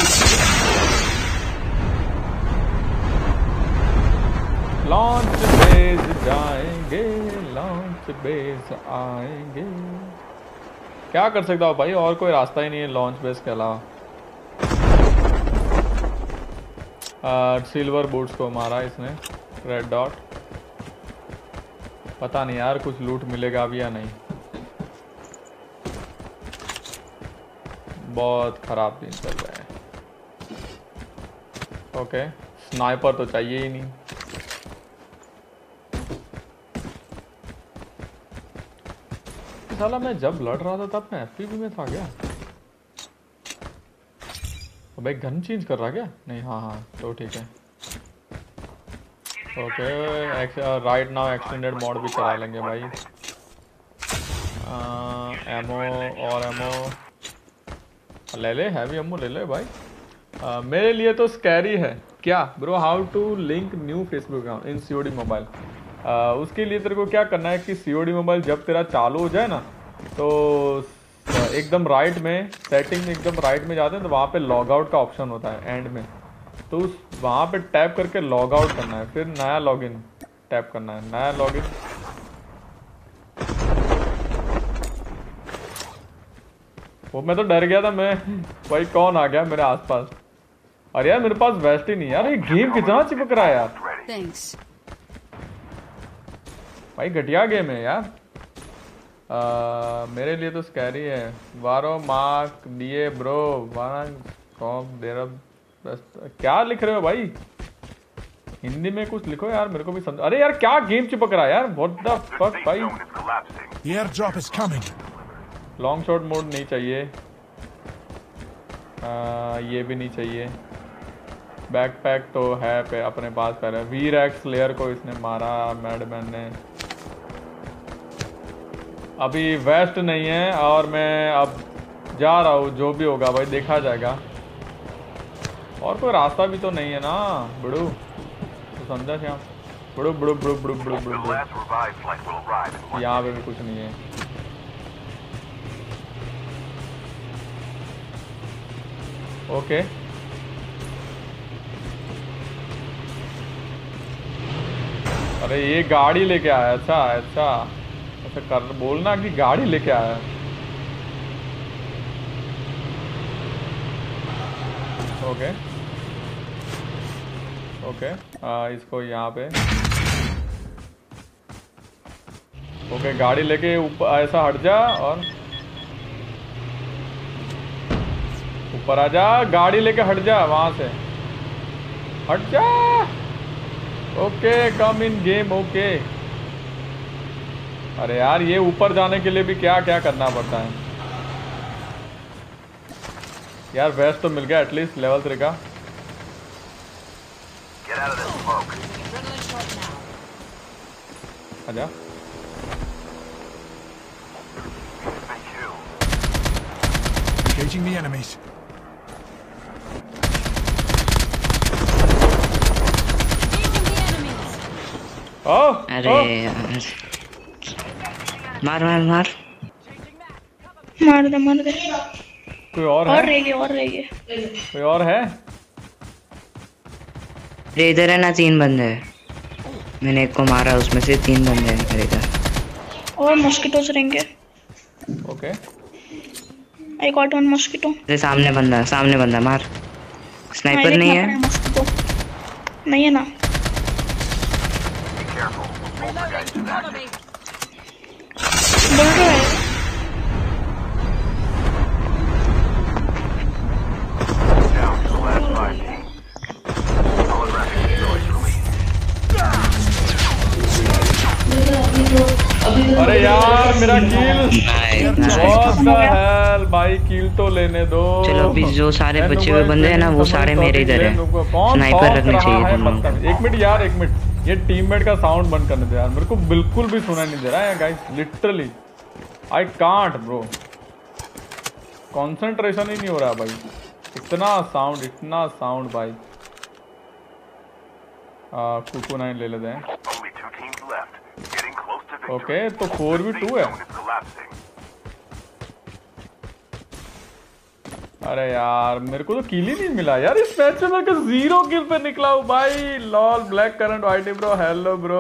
A: लॉन्च बेस जाएंगे, लॉन्च बेस आएंगे। क्या कर सकता हूँ भाई, और कोई रास्ता ही नहीं है लॉन्च बेस के अलावा। सिल्वर बूट्स को मारा इसने, रेड डॉट। पता नहीं यार कुछ लूट मिलेगा अभी या नहीं। बहुत खराब दिन चल रहे हैं। ओके, स्नाइपर तो चाहिए ही नहीं। साला मैं जब लड़ रहा था तब मैं एफपीवी में था क्या? भाई गन चेंज कर रहा क्या? नहीं, हाँ तो ठीक है। Okay, right now extended mode भी चला लेंगे भाई। एमो और एमो ले ले, हैवी एमो ले ले भाई। मेरे लिए तो स्कैरी है क्या bro. How to link new Facebook account in COD mobile. उसके लिए तेरे को क्या करना है कि सीओडी मोबाइल जब तेरा चालू हो जाए ना, तो एकदम राइट में सेटिंग, एकदम राइट में जाते हैं तो वहाँ पे लॉग आउट का ऑप्शन होता है एंड में, तो उस वहाँ पे टैप करके लॉग आउट करना है, फिर नया लॉगिन टैप करना है, नया लॉगिन। वो मैं तो डर गया था, मैं भाई कौन आ गया मेरे आसपास। अरे यार मेरे पास वेस्ट ही नहीं यार, ये गेम कितना चिपक रहा है यार।
E: Thanks.
A: भाई घटिया गेम है यार। मेरे लिए तो स्कैरी है। वारो मार्क दिए ब्रो, क्या लिख रहे हो भाई? हिंदी में कुछ लिखो यार, मेरे को भी समझ। अरे यार क्या गेम चिपक रहा है यार, व्हाट द फक भाई।
F: The airdrop is coming.
A: Long shot mode नहीं चाहिए, ये भी नहीं चाहिए। बैकपैक तो है पे अपने पास पहले। वीरैक्स लेयर को इसने मारा मैडमैन ने। अभी वेस्ट नहीं है और मैं अब जा रहा हूँ, जो भी होगा भाई देखा जाएगा। और कोई रास्ता भी तो नहीं है ना बड़ू, तो समझा क्या? बड़ू बड़ू बड़ू बड़ू बड़ू बड़ू, यहाँ पे भी कुछ नहीं है। ओके अरे ये गाड़ी लेके आया। अच्छा अच्छा अच्छा, कर बोलना कि गाड़ी लेके आया। ओके ओके, इसको यहाँ पे ओके, गाड़ी लेके ऊपर ऐसा हट जा और ऊपर आ जा। गाड़ी लेके हट जा, वहां से हट जा। Okay come in game. Okay अरे यार ये ऊपर जाने के लिए भी क्या क्या करना पड़ता है यार। वेस्ट तो मिल गया एटलीस्ट लेवल 3 का। आजा।
F: Engaging the enemies.
C: अरे यार मार मार मार
D: मार दे मार दे।
A: कोई और
D: और
A: है?
D: रह गए और रह गए।
A: कोई और है?
C: अरे इधर है ना 3 बंदे हैं, मैंने एक को मारा, उसमें से 3 बंदे हैं मेरे इधर।
D: और मॉस्किटोस रहेंगे।
A: Okay
D: I got one mosquito.
C: अरे सामने बंदा मार। स्नाइपर नहीं है?
D: मॉस्किटो नहीं है ना। बोल रहा है
A: अरे यार मेरा kill.
C: Nice.
A: What the hell भाई, किल तो लेने दो।
C: चलो अभी जो सारे बचे हुए बंदे हैं ना वो सारे मेरे इधर है। स्नाइपर रखने चाहिए तुम लोग।
A: एक मिनट यार, एक मिनट, ये टीममेट का साउंड बंद करने दो यार, मेरे को बिल्कुल भी सुनाई नहीं दे रहा है guys. Literally I can't bro, concentration ही नहीं हो रहा भाई। इतना साउंड भाई। कुकू 9 ले लेते हैं। ओके तो 4v2 है।
B: Zone is collapsing.
A: अरे यार मेरे को तो किल ही नहीं मिला यार इस मैच में, मेरे को 0 किल पे निकला हूँ भाई। Lol black current whitey bro, hello bro.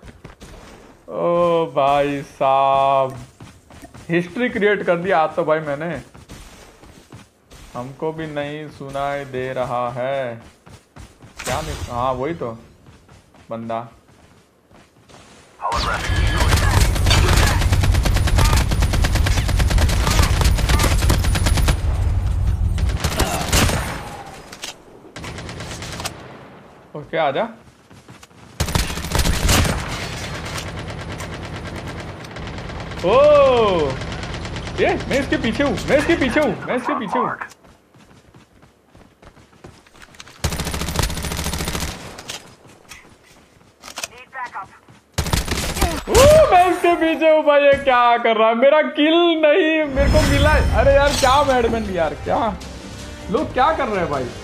A: ओ भाई साहब हिस्ट्री क्रिएट कर दिया आज तो भाई मैंने। हमको भी नहीं सुनाई दे रहा है क्या? नहीं, हाँ वही तो बंदा।
B: Holographic.
A: ओके आजा। ओ ये मैं इसके पीछे हूँ, मैं इसके पीछे हूँ, मैं इसके पीछे हूँ। मैं इसके पीछे हूँ भाई। ये क्या कर रहा है? मेरा किल नहीं मेरे को मिला। अरे यार क्या मैडमैन यार, क्या लोग क्या कर रहे हैं भाई?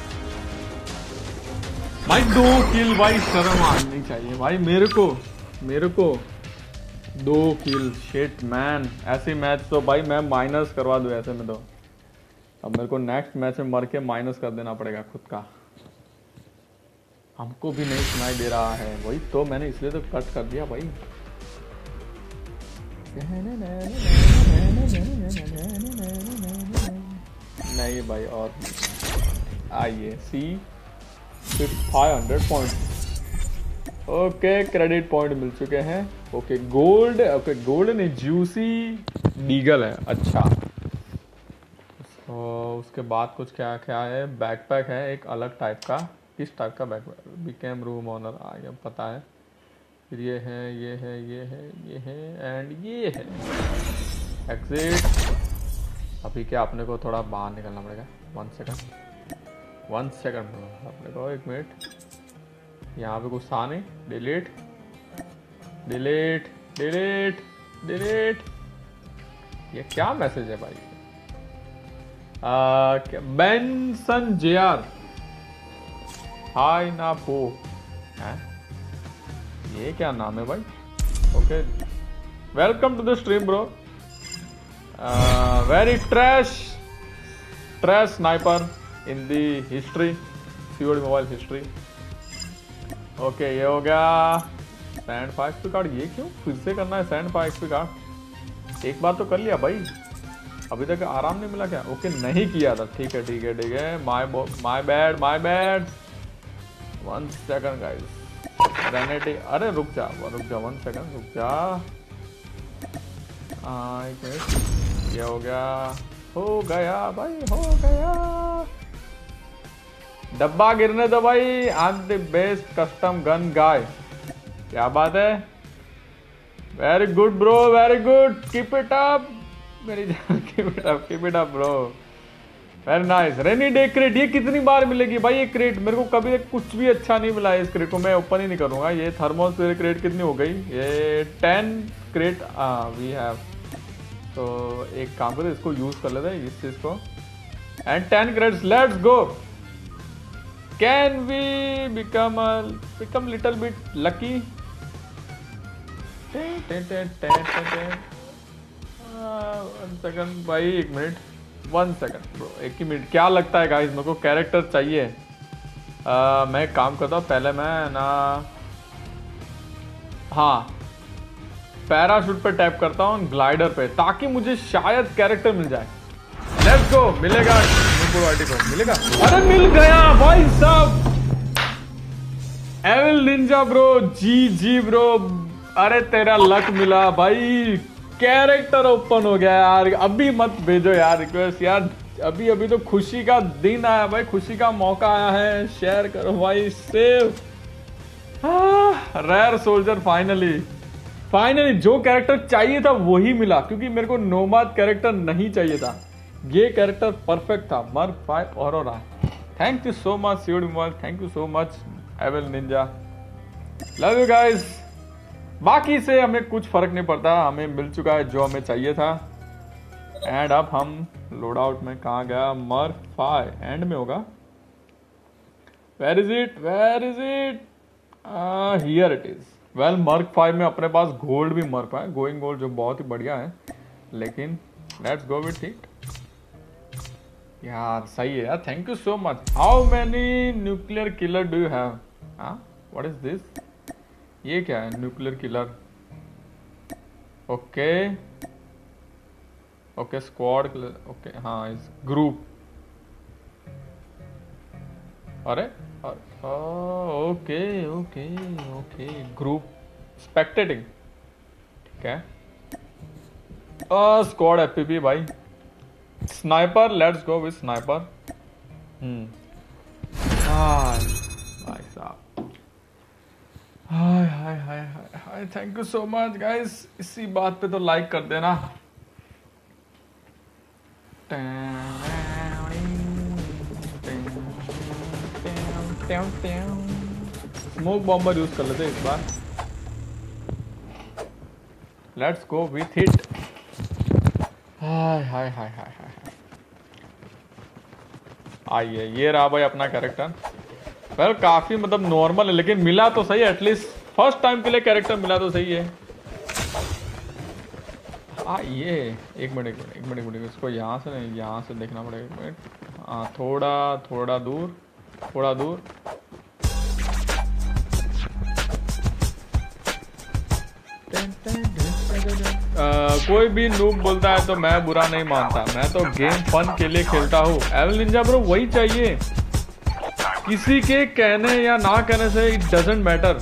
A: भाई 2 किल भाई, शर्म आनी चाहिए भाई मेरे को 2 किल। शिट मैन, ऐसे मैच तो भाई मैं माइनस करवा दूं ऐसे में तो। अब मेरे को नेक्स्ट मैच में मर के माइनस कर देना पड़ेगा खुद का। हमको भी नहीं सुनाई दे रहा है, वही तो मैंने इसलिए तो कट कर दिया भाई। नहीं भाई और आइए सी 500 पॉइंट। ओके क्रेडिट पॉइंट मिल चुके हैं। ओके गोल्ड, ओके गोल्ड नहीं जूसी डीगल है। अच्छा तो उसके बाद कुछ क्या क्या है? बैकपैक है एक अलग टाइप का। किस टाइप का बैकपैक? बिकेम रूम ऑनर आ गया पता है। फिर ये है ये है ये है ये है एंड ये है एग्जिट। अभी क्या अपने को थोड़ा बाहर निकलना पड़ेगा। 1 सेकंड अपने को 1 मिनट। यहाँ पे कुछ था नहीं। Delete delete delete delete. ये क्या मैसेज है भाई? बेंसन जेआर हाय ना पो है। ये क्या नाम है भाई? Okay welcome to the stream bro. Very trash sniper in the history, COD mobile history. Okay ये हो गया सैंड 5 पे कार्ड। ये क्यों फिर से करना है सैंड 5 पे कार्ड? एक बार तो कर लिया भाई, अभी तक आराम नहीं मिला क्या? ओके नहीं किया था। ठीक है ठीक है ठीक है। My bad 1 second guys. रेनेटी अरे रुक जा 1 सेकंड रुक जा। 1 मिनट। ये हो गया भाई हो गया। डब्बा गिरने दो भाई। I am the best custom gun guy. क्या बात है? Very good bro very good. Keep it up मेरी जान। Keep it up bro. Very nice. Rainy day crate ये कितनी बार मिलेगी भाई? ये क्रेट मेरे को कभी कुछ भी अच्छा नहीं मिला है। इस क्रेट को मैं ओपन ही नहीं करूंगा। ये थर्मोस्फीयर क्रेट कितनी हो गई? ये 10 क्रेट वी हैव। तो एक काम करो इसको यूज कर लेते हैं इस चीज को। And 10 crates let's go. Can we become little bit lucky? Second भाई 1 मिनट 1 सेकंड ब्रो 1 ही मिनट। क्या लगता है गाइस मेरे को कैरेक्टर चाहिए। मैं एक काम करता हूँ पहले मैं ना हाँ पैराशूट पे टैप करता हूँ ग्लाइडर पे ताकि मुझे शायद कैरेक्टर मिल जाए। Let's go. मिलेगा को मिलेगा। अरे मिल गया भाई साहब। एविल निंजा ब्रो जी ब्रो। अरे तेरा लक मिला भाई। कैरेक्टर ओपन हो गया यार। अभी मत भेजो यार रिक्वेस्ट यार। अभी तो खुशी का दिन आया भाई, खुशी का मौका आया है। शेयर करो भाई। Save rare soldier. फाइनली जो कैरेक्टर चाहिए था वही मिला, क्योंकि मेरे को नोमाद कैरेक्टर नहीं चाहिए था। ये कैरेक्टर परफेक्ट था। Merc 5 Aurora. Thank you so much COD mobile. Thank you so much evil ninja. Love you guys. बाकी से हमें कुछ फर्क नहीं पड़ता। हमें मिल चुका है जो हमें चाहिए था। एंड अब हम लोड आउट में कहाँ गया? मर्क 5 एंड में होगा। Where is it here it is. Well Merc 5 में अपने पास गोल्ड भी मर्क है, गोइंग गोल्ड, जो बहुत ही बढ़िया है, लेकिन लेट्स गो विथ इट यार। सही है यार, thank you so much. How many nuclear killer do you have? हाँ, व्हाट इज दिस? ये क्या है? Nuclear killer, okay okay, squad, okay, हाँ, इस ग्रुप, अरे okay okay okay, group spectating, ठीक है। स्क्वाड एपीपी भाई, sniper, let's go with sniper. भाई साहब, hi hi hi hi hi, thank you so much guys. इसी बात पे तो लाइक कर देना। स्मोक बॉम्बर यूज कर लेते इस बार। Let's go with hit. Hi hi hi hi hi, आइए, ये रहा भाई अपना कैरेक्टर। वेल काफी मतलब नॉर्मल है, लेकिन मिला तो सही, एटलीस्ट फर्स्ट टाइम के लिए कैरेक्टर मिला तो सही है। ये एक मिनट, इसको यहाँ से नहीं, यहाँ से देखना पड़ेगा। एक मिनट, हाँ, थोड़ा दूर। कोई भी नूब बोलता है तो मैं बुरा नहीं मानता, मैं तो गेम फन के लिए खेलता हूँ। एवल निंजा ब्रो, वही चाहिए, किसी के कहने या ना कहने से it doesn't matter.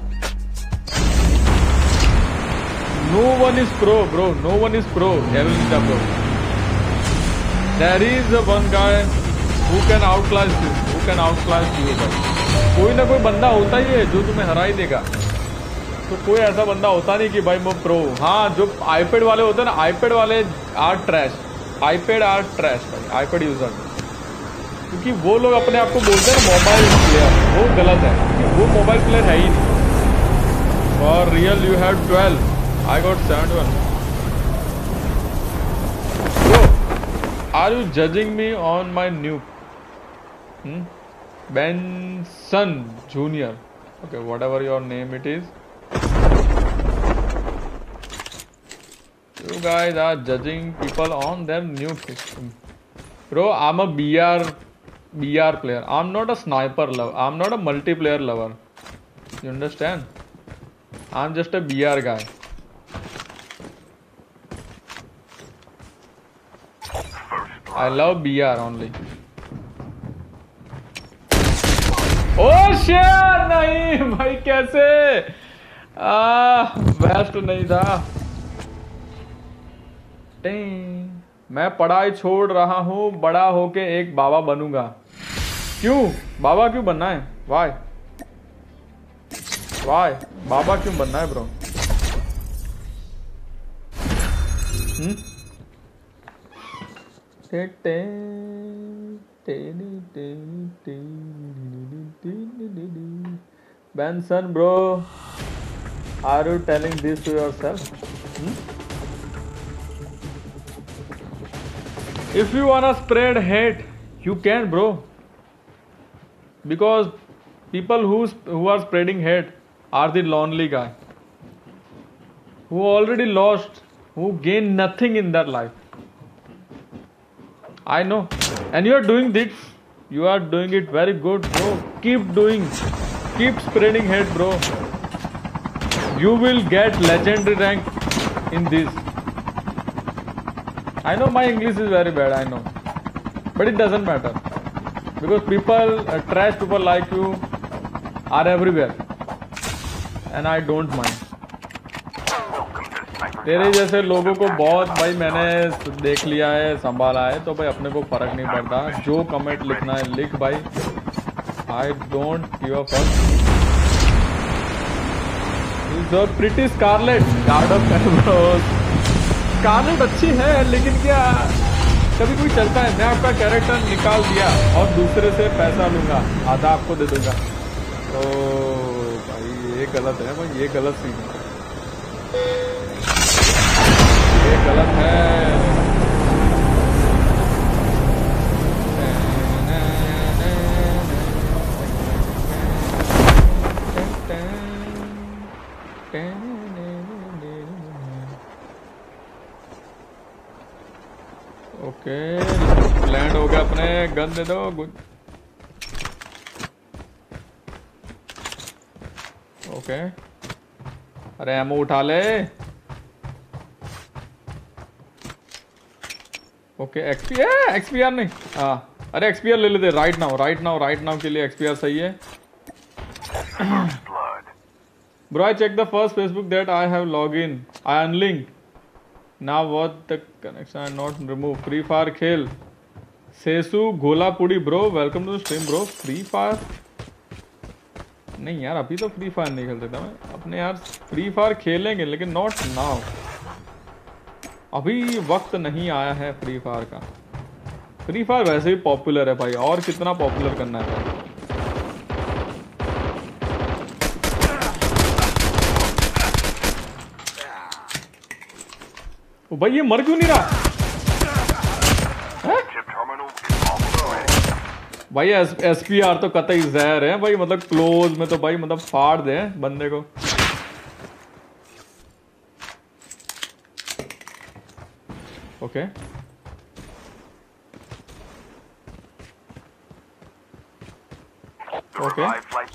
A: No one is pro, bro. No one is pro. Evil Ninja bro. There is one guy who can outclass this. Who can outclass you, bro. कोई ना कोई बंदा होता ही है जो तुम्हें हरा ही देगा। तो कोई ऐसा बंदा होता नहीं कि भाई मैं प्रो। हाँ, जो आईपैड वाले होते हैं ना, आईपैड वाले are trash. IPad are trash भाई, आईपैड यूजर। क्योंकि वो लोग अपने आप को बोलते हैं मोबाइल प्लेयर, वो गलत है, क्योंकि वो मोबाइल प्लेयर है ही नहीं। For real you have 12, I got 71. Bro, are you judging me on my nuke? Benson Junior. Okay, whatever your name it is. You guys are judging people on their nuke system. Bro, I'm a BR player. I'm not a sniper lover. I'm not a multiplayer lover. You understand? I'm just a BR guy. I love BR only. Oh shit! नहीं भाई, कैसे? Best नहीं था। मैं पढ़ाई छोड़ रहा हूँ, बड़ा होके एक बाबा बनूंगा। क्यों बाबा क्यों बनना है? वाई बाबा क्यों बनना है bro? Benson bro, are you telling this to yourself? If you wanna spread hate, you can bro, because people who are spreading hate are the lonely guy who already lost, who gain nothing in their life. I know, and you are doing this. You are doing it very good, bro. Keep doing, keep spreading hate, bro. You will get legendary rank in this. I know my English is very bad, I know, but it doesn't matter because people, trash people like you are everywhere, and I don't mind. तेरे जैसे लोगों को बहुत भाई मैंने देख लिया है, संभाला है, तो भाई अपने को फर्क नहीं पड़ता। जो कमेंट लिखना है लिख भाई, I don't give a fuck. जो pretty Scarlett, guard of Kairos, Scarlett अच्छी है, लेकिन क्या कभी कोई चलता है? मैं आपका कैरेक्टर निकाल दिया और दूसरे से पैसा लूंगा, आधा आपको दे दूंगा, तो भाई ये गलत है भाई, ये गलत सीन है, ये गलत है। ओके लैंड हो गया अपने गन दे दो ओके अरे एमओ उठा ले ओके एक्सपीआर नहीं हाँ अरे एक्सपीआर ले लेते राइट नाउ के लिए एक्सपीआर सही है Bro, I checked the first Facebook that I have login. I unlink. Now what the connection I not remove. Free Fire खेल. सेसु गोलापुड़ी bro, welcome to the stream bro. Free Fire. नहीं यार अभी तो Free Fire नहीं खेल सकता मैं. अपने यार Free Fire खेलेंगे लेकिन not now. अभी वक्त नहीं आया है Free Fire का. Free Fire वैसे ही पॉपुलर है भाई और कितना पॉपुलर करना है भाई. भाई ये मर क्यों नहीं रहा भाई एसपीआर तो कतई जहर है भाई मतलब क्लोज में तो भाई मतलब फाड़ दे बंदे को ओके ओके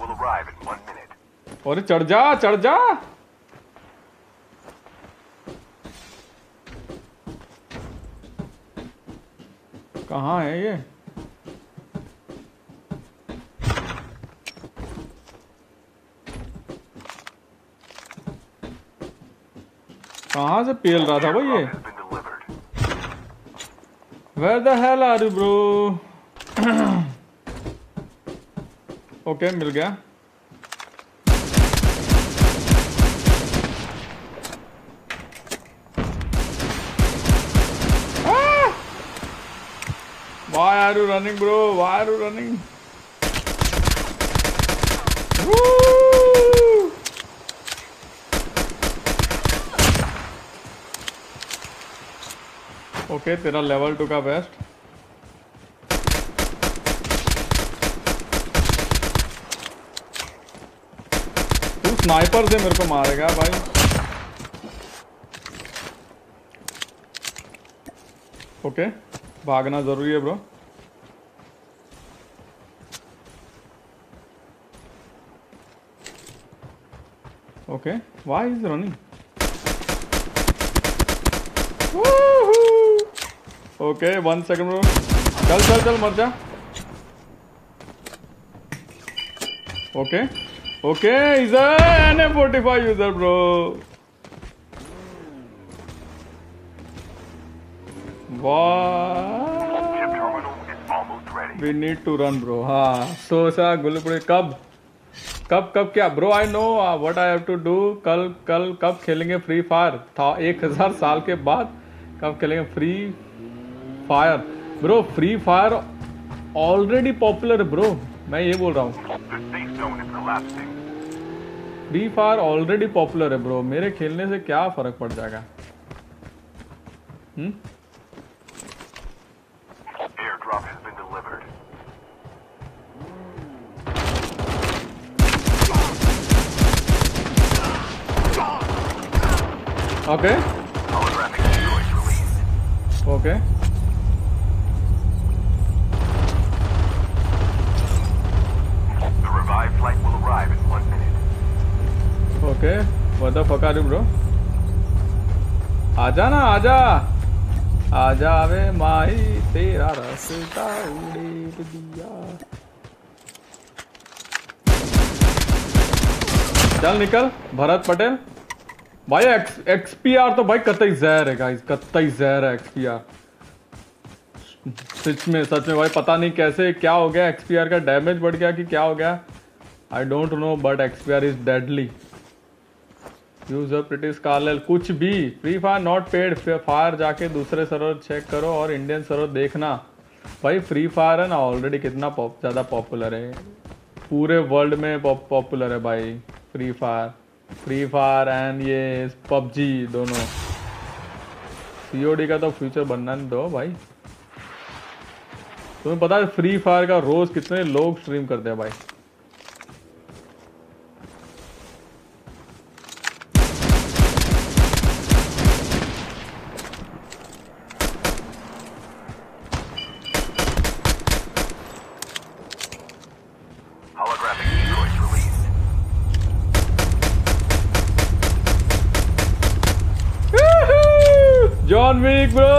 A: और चढ़ जा कहाँ है ये कहाँ से पेल रहा था भाई ये Where the hell are you bro okay मिल गया Why are you running, bro? Why are you running? Woo! Okay, तेरा level 2 का best. तू स्नाइपर से मेरे को मारेगा भाई. Okay, भागना जरूरी है bro. Okay, why is he running? Okay, 1 second bro. चल मर जा. Okay, he's a NM45 user bro. We need to run bro. हाँ सोचा गुलपुरे कब क्या bro I know what I have to do कल कब खेलेंगे फ्री फायर था 1000 साल के बाद कब खेलेंगे free fire bro free fire already popular है ब्रो मैं ये बोल रहा हूँ फ्री फायर ऑलरेडी पॉपुलर है ब्रो मेरे खेलने से क्या फर्क पड़ जाएगा Okay. Okay.
B: The revived flight will arrive in 1 minute.
A: Okay. What the fuck are you, bro? आजा ना आजा वे माही तेरा रास्ता उड़ेल दिया चल निकल भरत पटेल भाई एक्सपीआर तो भाई कतई जहर है गाइस कतई जहर है एक्सपीआर सच में भाई पता नहीं कैसे क्या हो गया एक्सपीआर का डैमेज बढ़ गया कि क्या हो गया I don't know but XPR is deadly user pretty Scarlett कुछ भी free fire not paid fire जाके दूसरे सर्वर चेक करो और इंडियन सर्वर देखना भाई फ्री फायर है ना ऑलरेडी कितना ज़्यादा पॉपुलर है पूरे वर्ल्ड में पॉपुलर है भाई फ्री फायर एंड ये पबजी दोनों सीओडी का तो फ्यूचर बनना नहीं दो भाई तुम्हें पता है फ्री फायर का रोज कितने लोग स्ट्रीम करते हैं भाई जॉन विक ब्रो,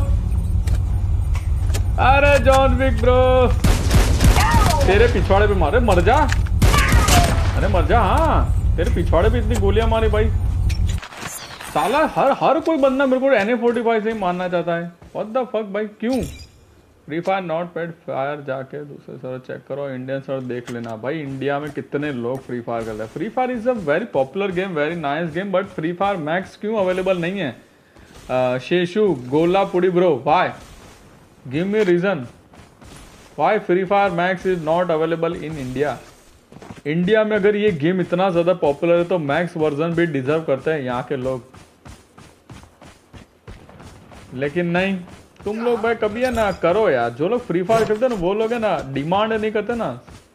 A: अरे जॉन विक ब्रो, तेरे पिछवाड़े पे मारे, मर जा, अरे मर जा। हाँ तेरे पिछवाड़े पे इतनी गोलियां मारी भाई, साला हर कोई बंदा मेरे को NA45 से ही मारना चाहता है। व्हाट द फक भाई, क्यों? Free fire not paid fire, जाके दूसरे सर्वर चेक करो, इंडियन सर्वर देख लेना भाई। इंडिया में कितने लोग फ्री फायर कर रहे हैं। Free fire is a very popular game, very nice game, but free fire max क्यों अवेलेबल नहीं है? Seshu Golapudi bro, why? Give me reason why free fire max is not available in India. India में अगर ये game इतना ज्यादा popular है तो मैक्स वर्जन भी डिजर्व करते हैं यहाँ के लोग, लेकिन नहीं। तुम लोग भाई कभी है ना करो यार, जो लोग फ्री फायर करते हैं ना वो लोग है ना डिमांड नहीं करते ना।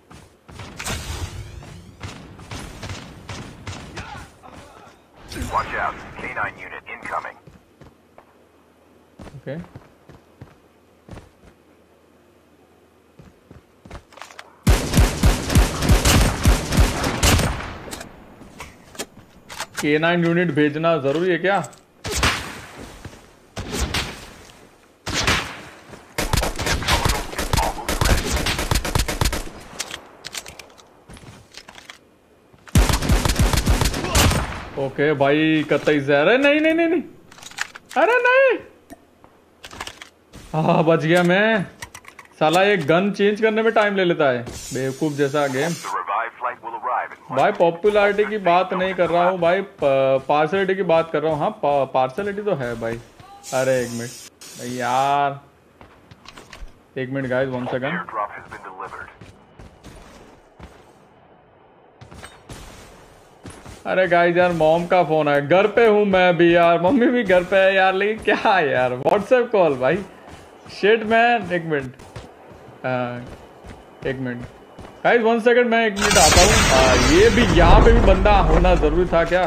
B: Watch out. K9 unit incoming.
A: Okay K9 unit भेजना जरूरी है क्या? ओके भाई कतई से, अरे नहीं नहीं नहीं नहीं, अरे नहीं, हाँ बच गया मैं। साला ये गन चेंज करने में टाइम ले लेता है, बेवकूफ जैसा गेम।
B: The revived flight will arrive in
A: भाई पॉपुलैरिटी की बात नहीं कर रहा हूँ भाई, पार्सलिटी की बात कर रहा हूँ। हाँ पार्सलिटी तो है भाई। अरे एक मिनट यार, एक minute guys, 1 second.
B: airdrop has been delivered.
A: अरे गाइस यार मॉम का फोन है, घर पे हूँ मैं भी यार, मम्मी भी घर पे है यार, लेकिन क्या है यार व्हाट्सएप कॉल भाई, शिट मैन। एक मिनट गाइस 1 सेकंड, मैं 1 मिनट आता हूँ। ये भी यहाँ पे भी बंदा होना जरूरी था क्या?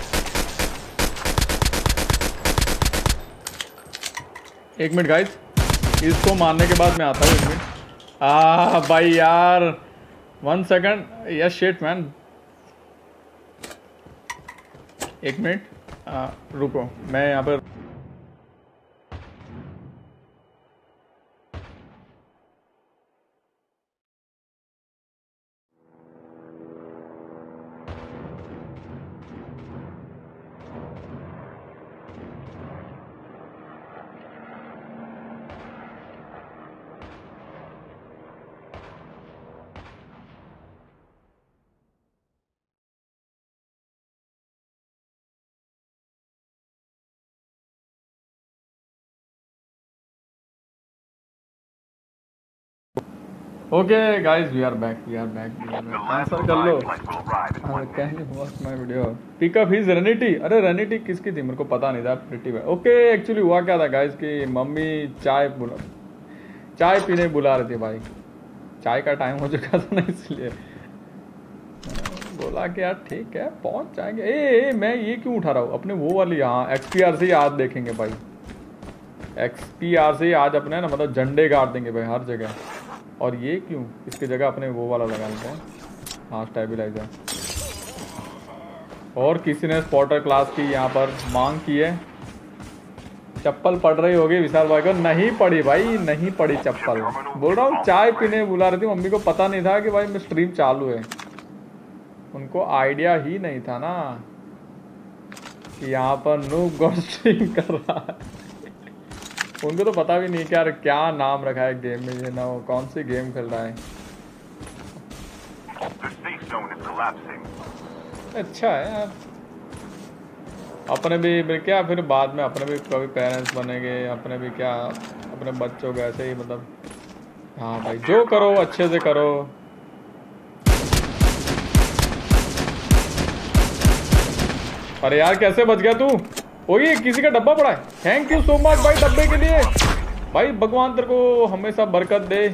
A: एक मिनट गाइस, इसको मारने के बाद मैं आता हूँ। 1 मिनट भाई यार 1 second, yes shit man. 1 minute रुको, मैं यहाँ पर okay guys, we are back.
B: The last
A: answer कर लो।
B: revived flight will arrive in 1
A: can
B: minute.
A: You watch my video? Pick up his Renetti. अरे रेनिटी किसकी थी मेरे को पता नहीं था। प्रिटी भाई ओके, एक्चुअली हुआ क्या था गाइस कि मम्मी चाय पीने बुला रही थी भाई, चाय का टाइम हो चुका था ना, इसलिए बोला कि यार ठीक है पहुंच जाएंगे। ए मैं ये क्यों उठा रहा हूँ अपने वो वाली, यहाँ XPR से ही आज देखेंगे भाई, XPR से ही आज अपने ना मतलब झंडे गाड़ देंगे भाई हर जगह। और ये क्यों, इसकी जगह अपने वो वाला लगा लेते हैं, हाँ स्टेबिलाइजर। और किसी ने स्पॉटर क्लास की यहाँ पर मांग की है। चप्पल पड़ रही होगी विशाल भाई को? नहीं पड़ी भाई, नहीं पड़ी चप्पल। बोल रहा हूँ चाय पीने बुला रही थी मम्मी को, पता नहीं था कि भाई मैं स्ट्रीम चालू है, उनको आइडिया ही नहीं था ना कि यहाँ पर नूब गॉड स्ट्रीम कर रहा है। उनको तो पता भी नहीं कि यार क्या नाम रखा है गेम में, ये ना वो कौन सी गेम खेल रहा है।
B: The safe zone is collapsing.
A: अच्छा है यार, अपने भी क्या फिर बाद में अपने भी कभी पेरेंट्स बनेंगे, अपने भी क्या अपने बच्चों को ऐसे ही मतलब, हाँ भाई जो करो अच्छे से करो। अरे यार कैसे बच गया तू? वही किसी का डब्बा पड़ा है। थैंक यू सो मच भाई डब्बे के लिए। भाई भगवान तेरे को हमेशा बरकत दे,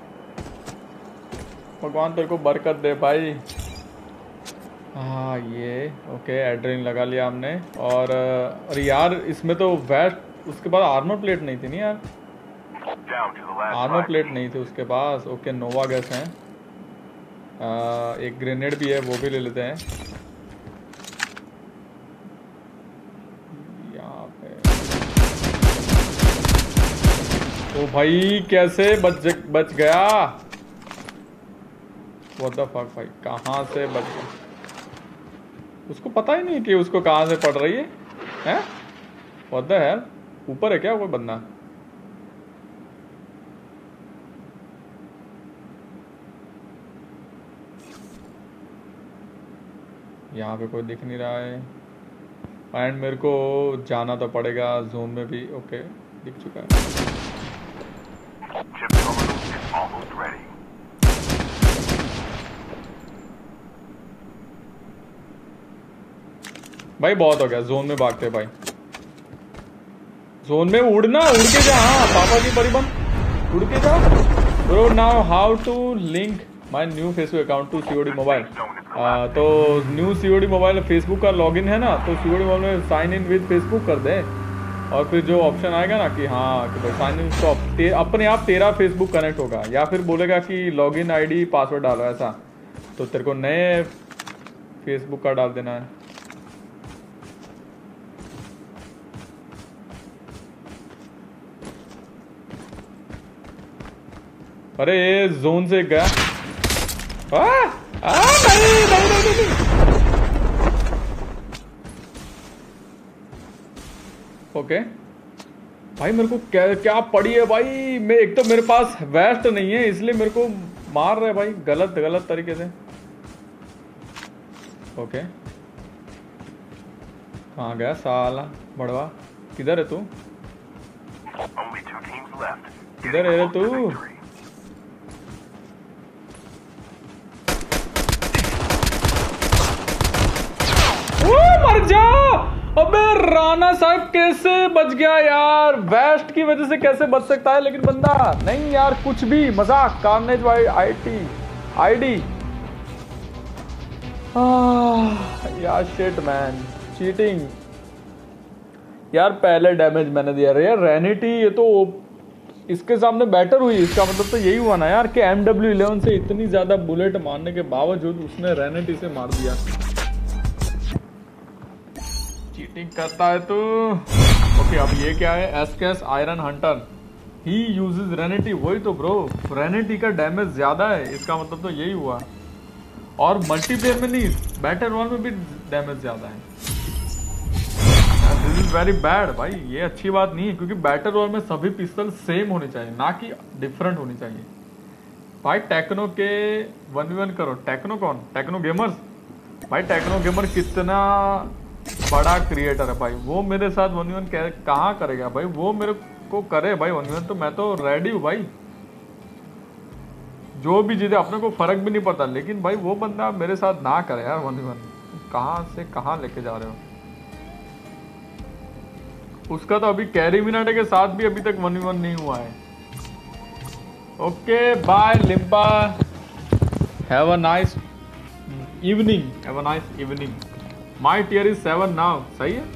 A: भगवान तेरे को बरकत दे भाई। हाँ ये ओके, एड्रेन लगा लिया हमने। और अरे यार इसमें तो वेस्ट, उसके बाद आर्मर प्लेट नहीं थी नहीं यार,
B: Down to the last
A: armour
B: five.
A: Plate नहीं थी उसके पास। ओके नोवा गैस है, एक ग्रेनेड भी है वो भी ले लेते हैं। यहाँ पे ओ भाई कैसे बच गया? What the fuck भाई, कहाँ से बच गया? उसको पता ही नहीं कि उसको कहाँ से पड़ रही है, हैं? What the hell? ऊपर है क्या कोई बंदा? यहाँ पे कोई दिख नहीं रहा है एंड मेरे को जाना तो पड़ेगा जोन में भी। ओके दिख चुका है।
B: Chip terminal is almost ready.
A: भाई बहुत हो गया, जोन में भागते भाई। जोन में उड़ना, उड़ के जा। हाँ पापा की परिबंध, उड़ के जा ब्रो। Now how to link my new Facebook account to COD mobile. तो न्यू सीओडी मोबाइल फेसबुक का लॉगिन है ना, तो सीओडी मोबाइल में साइन इन विद फेसबुक कर दे और फिर जो ऑप्शन आएगा ना कि हाँ कि भाई साइन इन स्टॉप, अपने आप तेरा फेसबुक कनेक्ट होगा, या फिर बोलेगा कि लॉगिन आईडी पासवर्ड डालो ऐसा, तो तेरे को नए फेसबुक का डाल देना है। अरे ये जोन से गया। नहीं। ओके भाई मेरे को क्या पड़ी है भाई। मैं एक तो मेरे पास वेस्ट नहीं है इसलिए मेरे को मार रहे भाई गलत तरीके से। ओके कहाँ गया साला बड़वा? किधर है तू?
B: Only 2 teams left.
A: किधर है रे तू? मर जा। अबे राणा साहब कैसे बच गया यार? वेस्ट की वजह से कैसे बच सकता है लेकिन बंदा नहीं यार, कुछ भी मजाक। कार्नेज आईडी यार शिट मैन, चीटिंग यार। पहले डैमेज मैंने दिया यार। रेनिटी ये तो इसके सामने बेटर हुई। इसका मतलब तो यही हुआ ना यार कि MW11 से इतनी ज्यादा बुलेट मारने के बावजूद उसने रेनिटी से मार दिया। चीटिंग करता है तो। ओके अब ये क्या है? SKS iron hunter, he uses Renetti. वही तो ब्रो, रेनिटी का डैमेज ज्यादा है, इसका मतलब तो यही हुआ। और मल्टीप्लेयर में नहीं, बैटल रॉयल में भी डैमेज ज्यादा है। दिस इज वेरी बैड भाई, ये अच्छी बात नहीं है, क्योंकि बैटल रॉयल में सभी पिस्टल सेम होने चाहिए, ना कि डिफरेंट होनी चाहिए। भाई टेक्नो के 1v1 करो। टेक्नो कौन? टेक्नो गेमर्स भाई। टेक्नो गेमर कितना बड़ा क्रिएटर है भाई, वो मेरे साथ 1v1 कहाँ करेगा भाई? वो मेरे को करे भाई 1v1 तो मैं तो रेडी हूँ भाई। जो भी जीते अपने को फर्क भी नहीं पड़ता, लेकिन भाई वो बंदा मेरे साथ ना करे यार 1v1। कहाँ से कहाँ लेके जा रहे हो? उसका तो अभी कैरी मिनाटे के साथ भी अभी तक 1v1 नहीं हुआ है। ओके बाय लिम्पा, have a nice evening, have a nice evening. My tier is 7 now. सही है।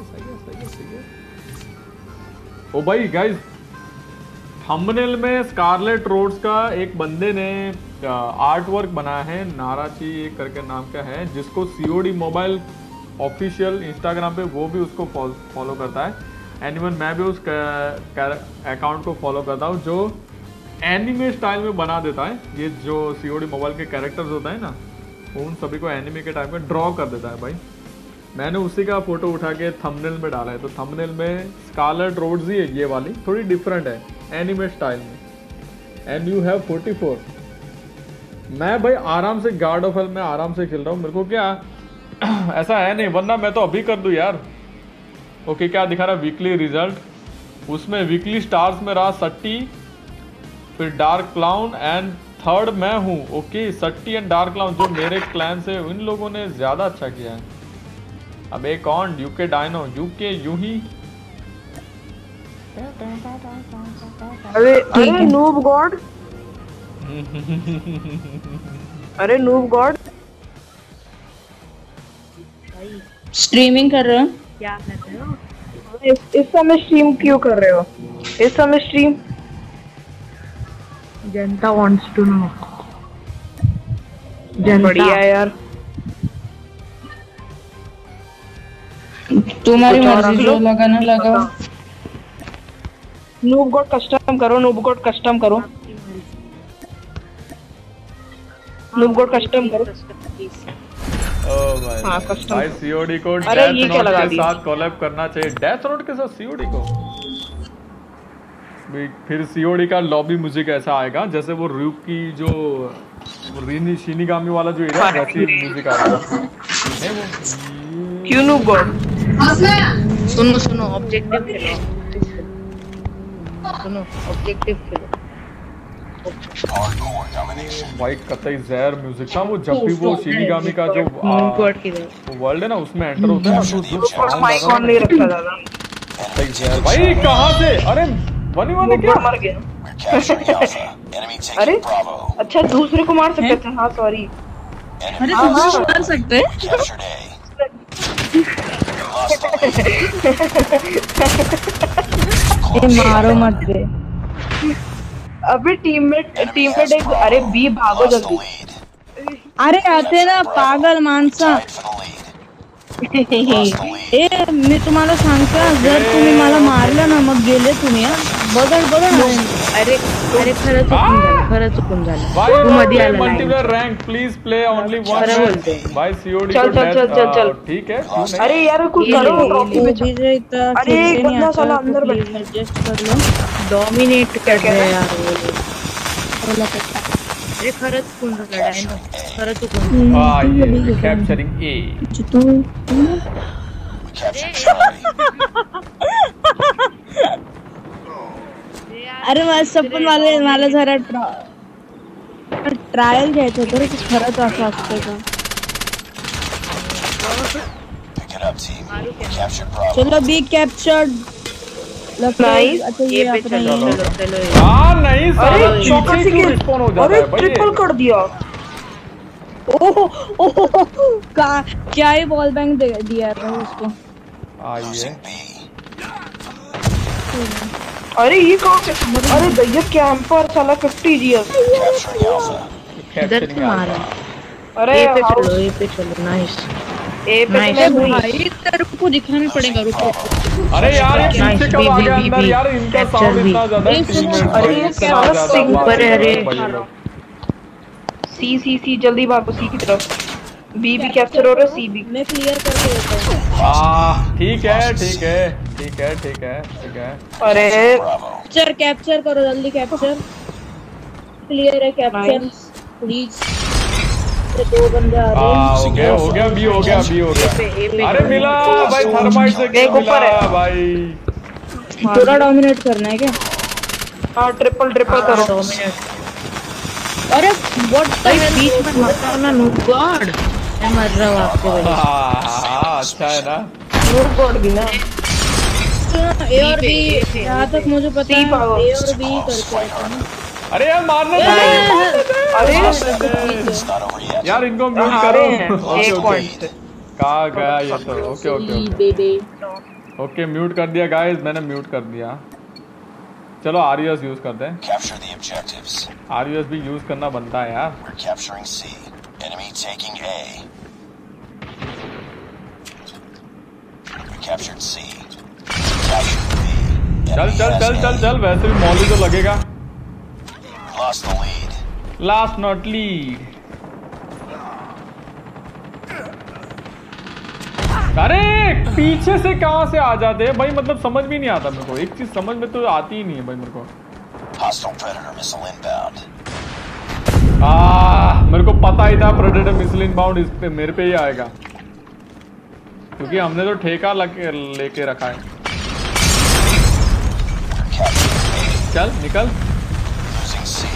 A: ओ भाई गाइस, थंबनेल में स्कारलेट रोड्स का एक बंदे ने आर्ट वर्क बनाया है, नाराची करके नाम का है, जिसको सीओडी मोबाइल ऑफिशियल इंस्टाग्राम पे वो भी उसको फॉलो करता है। एनीवन मैं भी उस अकाउंट को फॉलो करता हूँ, जो एनिमे स्टाइल में बना देता है। ये जो सीओडी मोबाइल के कैरेक्टर्स होता है ना, उन सभी को एनिमे के टाइप में ड्रॉ कर देता है भाई। मैंने उसी का फोटो उठा के थंबनेल में डाला है, तो थंबनेल में स्कारलेट रोड्स ही है, ये वाली थोड़ी डिफरेंट है एनिमे स्टाइल में। And you have 44। मैं भाई आराम से गार्ड ऑफ हेल में आराम से खेल रहा हूँ, मेरे को क्या ऐसा है नहीं, वरना मैं तो अभी कर दूं यार। ओके क्या दिखा रहा है? वीकली रिजल्ट, उसमें वीकली स्टार्स में रहा सट्टी, फिर डार्क क्लाउन एंड थर्ड मैं हूँ। ओके सट्टी एंड डार्क क्लाउन जो मेरे क्लैन से, इन लोगों ने ज्यादा अच्छा किया है। अब एक कौन? यूके डायनो, यूके यूं ही।
G: अरे नूब गॉड, अरे नूब गॉड,
D: स्ट्रीमिंग कर रहे हो?
G: क्या कर रहे हो? इस समय स्ट्रीम क्यों कर रहे हो? इस समय stream Janata wants to know. बढ़िया यार,
D: तुम्हारी मर्जी, जो लगाना लगाओ।
G: नूब गॉड कस्टम करो, नूब गॉड कस्टम करो, नूब गॉड कस्टम करो।
A: ओ भाई
G: हाँ, custom।
A: भाई सीओडी को
G: अरे,
A: डेथ
G: ये क्या
A: नोट
G: लगा
A: के
G: दिया?
A: साथ कोलैब करना चाहिए। डेथ नोट के साथ सीओडी को भी, फिर सीओडी का लॉबी मुझे कैसा आएगा जैसे वो रूप की जो रीनी शिनिगामी वाला जो एरिया है वैसी म्यूजिक आएगा। नहीं वो
G: क्यों नूब गॉड?
C: सुनो सुनो, ऑब्जेक्टिव खेलो, सुनो ऑब्जेक्टिव खेलो।
A: भाई कतई जहर म्यूजिक था वो, जब भी वो शिनिगामी का जो
C: गॉड की
A: वर्ल्ड है ना उसमें एंटर होता है ना तो जो
G: माइक ऑन नहीं रखा दादा।
A: कतई जहर भाई कहाँ से। अरे बनी वाले
G: नूब
A: क्या
G: गॉड मर गया। अरे अच्छा, दूसरे को मार सकते थे। हाँ सॉरी।
E: अरे तुम कर सकते मारो मत बे।
G: अबे टीममेट एक, अरे बी भागो जल्दी।
E: अरे आते ना पागल माणसा। ए मी तुम्हाला सांगते जर तुम्ही मला मारलं ना मग गेले तुम्ही बदल
C: अरे अरे खरं चुकून झालं
A: भाई
C: तू मध्ये आला नाही।
A: Multiplayer rank please play only one
C: खरं बोलते।
A: भाई सीओडी
G: चल,
A: को
G: चल,
A: डेथ
G: चल, चल।
A: ठीक है क्यों नहीं?
G: अरे यार कुछ करो, ट्रॉफी पे चल। अरे एक बंदा साला अंदर बैठ गया।
E: एडजस्ट कर लो।
C: डोमिनेट कर रहे हैं यार वो लोग। अरे खरंच चुकून झालं डायनो, खरं चुकून।
A: हाँ ये कैप्चरिंग ए
E: अरे पण मला जरा ट्रायल घ्यायचं होतं रे, खरंच असं असतं का? चलो बी कैप्चर्ड।
G: Nice।
E: अच्छा
C: ये पे
E: अपना
C: चलो
E: ये-
C: चलो
A: हाँ नहीं
G: अरे
A: साला
G: चौका
A: पीछे
G: से
A: क्यों
G: किल।
A: रिस्पॉन हो जाता
G: अरे
A: है भाई
G: ट्रिपल कर दिया।
E: ओह क्या ही बॉल बैंक दिया है भाई उसको।
A: आइए
G: अरे ये कहाँ से? अरे भैया कैंपर साला 50 जीएस।
C: इधर से मारा।
G: अरे
C: ए पे
G: हाउ-
C: चलो, ए पे चलो। नाइस
G: ए पे
C: Nice।
G: तो मैं
E: भाई तेरे को दिखाना पड़ेगा, रुको।
A: अरे यार ये
C: Nice,
A: पीछे कब आ गया अंदर
C: बी,
A: यार, इनका
C: capture
A: साउंड
C: भी।
A: इतना ज्यादा है,
E: अरे
A: टीममेट
G: अरे
A: भाई
G: ये
A: इतना
G: क्या
A: ज्यादा
G: सिंग
A: बात
C: पर है,
A: करते
C: अरे।
A: हैं भाई ये लोग।
G: सी जल्दी भागो सी की तरफ। बी भी कैप्चर हो रहा है, सी भी।
E: मैं क्लियर करके देता हूँ।
A: ठीक है ठीक है ठीक है ठीक है ठीक है।
G: अरे
E: कैप्चर करो जल्दी, कैप्चर क्लियर है, कैप्चर प्लीज। दो बंदे आ रहे हैं।
A: हो गया बी हो गया बी हो गया। अरे मिला भाई, थर्माइट से
G: एक ऊपर है।
A: मिला भाई।
E: पूरा डोमिनेट करना है क्या?
G: हाँ ट्रिपल करो।
E: अरे व्हाट द हेल,
C: बीच में मत करना नो गॉड। मैं मर रहा हूँ आपके वजह
A: हाँ अच्छा है ना।
G: नूब गॉड भी ना।
E: ए और बी, जहाँ तक मुझे पता है
G: सी पावर।
E: ए और बी करके रहता है।
A: अरे यार मारने
G: अरे
A: यार इनको म्यूट
G: हारे
A: करो।
G: हैं
A: ओके
G: एक
A: ओके
G: पॉइंट से।
A: कहाँ गया ये तो। Okay okay
E: babe
A: okay mute कर दिया गाइस, मैंने म्यूट कर दिया। चलो आरयूएस यूज करते हैं।
B: Capture the objectives.
A: आरयूएस भी यूज करना बनता है यार।
B: We're capturing C. Enemy taking A. We captured C. Captured B.
A: चल
B: Enemy
A: चल
B: has
A: चल
B: A.
A: चल चल, वैसे भी मौली तो लगेगा।
B: We lost the lead.
A: Last not lead. अरे पीछे से कहाँ से आ जाते हैं भाई, मतलब समझ भी नहीं आता मेरे को। एक चीज समझ में तो आती ही नहीं है भाई मेरे को।
B: Hostile Predator missile inbound.
A: मेरे को पता ही था प्रेडेटर मिसाइल इनबाउंड इस पे मेरे पे ही आएगा, क्योंकि हमने तो ठेका लेके रखा है।
B: We're capturing A.
A: चल निकल।
B: Losing C.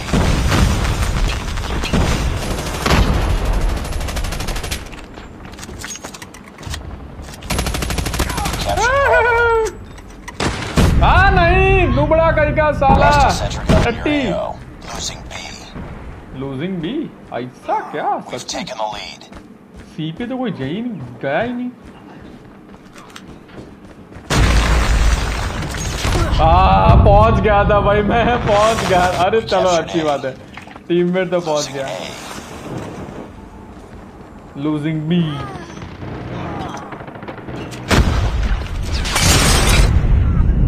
A: नहीं दुबड़ा कहीं का साला।
B: Hostile sentry gun
A: टट्टी
B: near AO. Losing B.
A: Losing भी ऐसा क्या?
B: We've taken the lead.
A: सी पे तो कोई जा ही नहीं, गया ही नहीं। पहुंच गया था भाई, मैं पहुंच गया। अरे चलो अच्छी बात है, टीममेट तो पहुंच
B: Losing
A: गया।
B: A.
A: Losing B.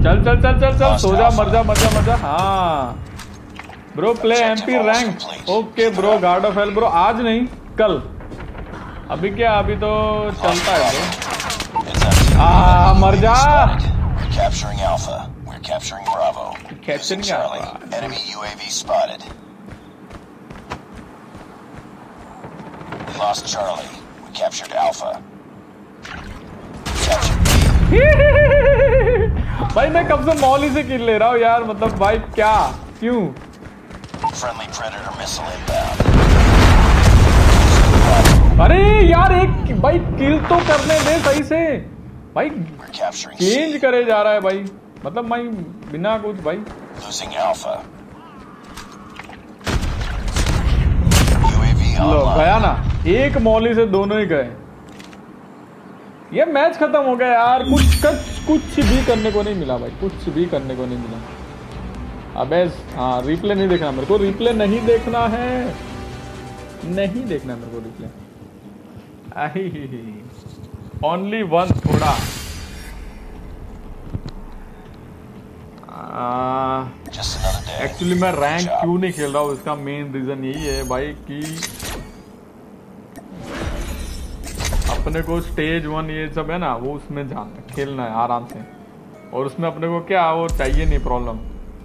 A: चल चल चल चल चल, सो जा, मर जा मर जा मर जा। हाँ bro, play MP rank. Okay bro, guard of hell bro, आज नहीं कल। अभी क्या, अभी तो चलता है ब्रो। मर जा।
H: Capturing Alpha. We're capturing Bravo.
A: Capturing
H: Charlie.
A: Alpha.
H: Enemy UAV spotted. We lost Charlie. We captured Alpha. Captured B.
A: भाई मैं कब से मॉली से किल ले रहा हूँ यार, मतलब भाई क्या, क्यों?
H: Friendly Predator missile inbound.
A: अरे यार एक भाई किल तो करने दे सही से भाई,
H: We're capturing
A: चेंज
H: C.
A: करे जा रहा है भाई, मतलब भाई बिना कुछ भाई।
H: Losing Alpha. UAV
A: लो
H: online.
A: गया ना, एक मॉली से दोनों ही गए। ये मैच खत्म हो गया यार, कुछ भी करने को नहीं मिला भाई, कुछ भी करने को नहीं मिला। अबे हाँ, रिप्ले नहीं देखना मेरे को, रिप्ले नहीं देखना है, नहीं देखना मेरे को रिप्ले। ओनली वन थोड़ा।
H: Just another day.
A: एक्चुअली मैं रैंक क्यों नहीं खेल रहा हूँ, इसका मेन रीजन यही है भाई कि अपने को स्टेज 1 ये सब है ना, वो उसमें जाना खेलना है आराम से, और उसमें अपने को क्या वो चाहिए नहीं प्रॉब्लम।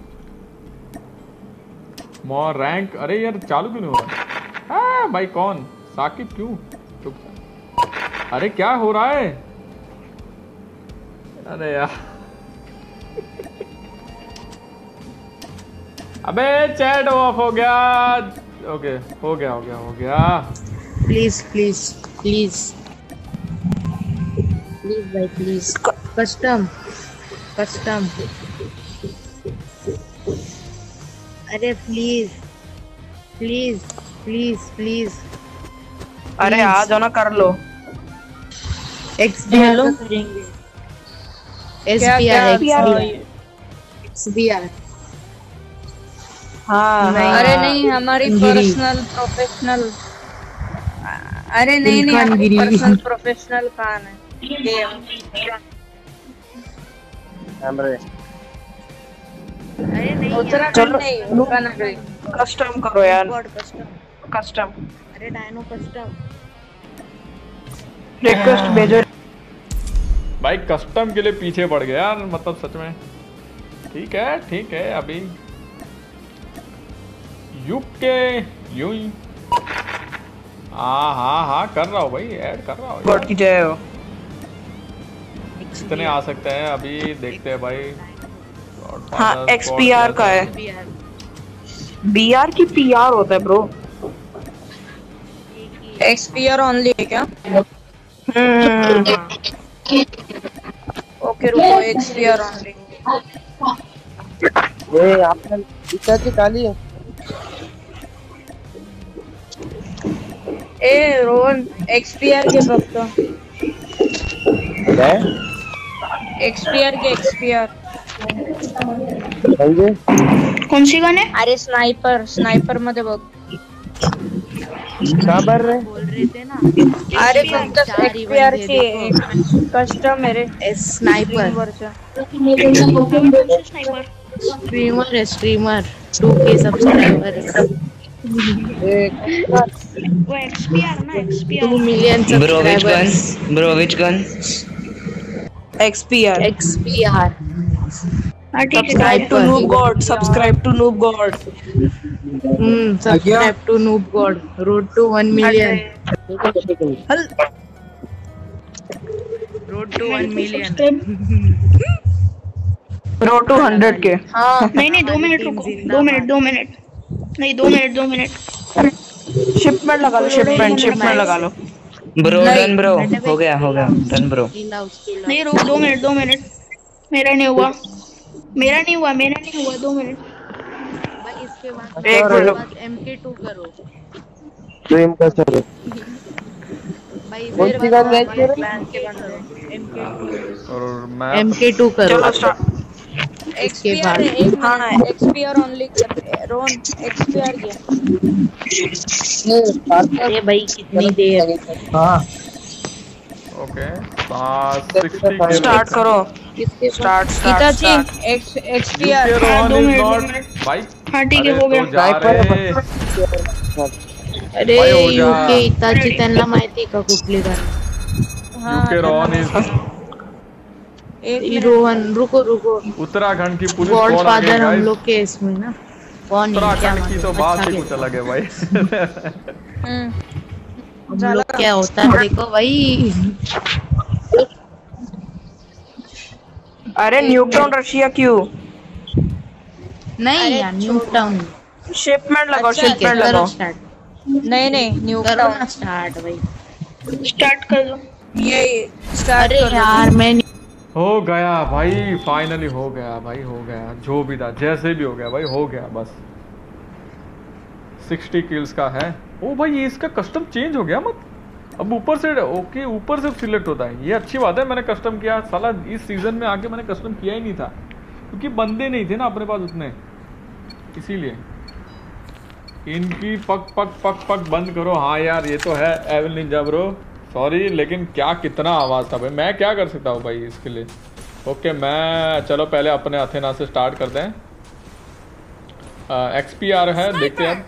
A: मोर रैंक, अरे यार चालू क्यों नहीं हो रहा? हाँ भाई कौन साकिब, क्यों चुप? अरे क्या हो रहा है? अरे यार अबे चैट ऑफ हो गया। ओके हो गया।
E: प्लीज प्लीज प्लीज प्लीज भाई प्लीज, कस्टम अरे प्लीज प्लीज प्लीज प्लीज।
G: अरे आ जाओ ना, कर लो।
E: एक्सबीआर करेंगे, एक्सबीआर।
G: हाँ
I: अरे नहीं, हमारी पर्सनल प्रोफेशनल, अरे नहीं हमारी पर्सनल प्रोफेशनल खान है गेम। अरे नहीं
G: चलो
I: नहीं होगा ना,
G: कस्टम करो यार,
I: कस्टम।
G: कस्टम
I: अरे डायनो कस्टम
G: रिक्वेस्ट भेजो
A: भाई, कस्टम के लिए पीछे पड़ गया यार, मतलब सच में। ठीक है अभी यूके यूं ही। हाँ कर रहा हूँ भाई, ऐड कर रहा हूँ।
G: गॉड की जय हो।
A: कितने आ सकते हैं अभी, देखते हैं भाई।
G: हाँ XPR का है, BR की PR होता है ब्रो।
I: XPR ओनली है क्या?
G: ओके रुको, XPR ओनली।
J: ये आपने पिताजी काली है।
I: ए रोहन, XPR के वक्त
J: क्या?
I: XPR के XPR
D: कौन सी गन है?
I: अरे स्नाइपर मध्ये बघ।
J: कहाँ पर रहे?
I: बोल रहे थे ना, अरे फक्त XPR ची कस्टम है रे,
E: स्नाइपर स्ट्रीमर 2K सब्सक्राइबर,
D: वो XPR ना,
E: 2 million subscribers।
C: Bro, which gun?
G: XPR।
D: हाँ ठीक है।
G: Subscribe to Noob God, subscribe to Noob God।
E: Subscribe to Noob God, road to 1 million, road to 1 million,
G: road to 100K।
E: हाँ
D: नहीं 2 minute रुको, 2 minute नहीं, 2 minute.
G: Shipment लगा लो, shipment लगा लो।
C: Bro, done bro, हो गया done bro।
D: नहीं रुक, 2 मिनट। मेरा नहीं हुआ 2 मिनट।
E: भाई इसके बाद
G: एक मिनट
E: MK2 करो
J: स्ट्रीम का सर
E: भाई,
J: कौन सी गन मैच कर
E: प्लान के बंदे
A: और मैं
E: MK2 करो।
G: चलो स्टार्ट।
E: इसके बाद
I: हाँ XPR ओनली रोहन, XPR के।
E: अरे भाई कितनी देर।
J: हाँ
A: ओके 60
I: स्टार्ट करो। स्टार्ट
E: हिताची XPR
A: भाई।
D: हाँ ठीक है, हो गया।
E: अरे यूके हिताची त्यांना माहिती का कुठली गाणी?
A: यूके रॉन इज
E: रोहन रुको
A: उत्तराखंड की पुलिस
E: गॉडफादर हम लोग के इसमें ना कौन है?
A: उत्तराखंड की तो बात ही कुछ अलग है भाई।
E: हम लोग क्या होता है देखो भाई।
G: अरे न्यू टाउन रशिया क्यों?
E: नहीं यार न्यू टाउन
G: शिपमेंट लगाओ, शिपमेंट लगाओ।
E: नहीं न्यू टाउन स्टार्ट भाई,
D: स्टार्ट कर दो।
E: ये स्टार्ट यार मैं
A: हो गया भाई, फाइनली हो गया भाई, हो गया जो भी था, जैसे भी हो गया भाई, हो गया बस। 60 किल्स का है। ओ भाई ये इसका कस्टम चेंज हो गया मत, अब ऊपर से ओके ऊपर से सिलेक्ट होता है, ये अच्छी बात है। मैंने कस्टम किया, साला इस सीजन में आके मैंने कस्टम किया ही नहीं था क्योंकि बंदे नहीं थे ना अपने पास उतने, इसीलिए। इनकी पक पक पक पक बंद करो। हाँ यार ये तो है एविल निंजा ब्रो, सॉरी, लेकिन क्या कितना आवाज था भाई, मैं क्या कर सकता हूँ भाई इसके लिए। ओके मैं चलो पहले अपने अथेना से स्टार्ट करते हैं। XPR है, देखते हैं।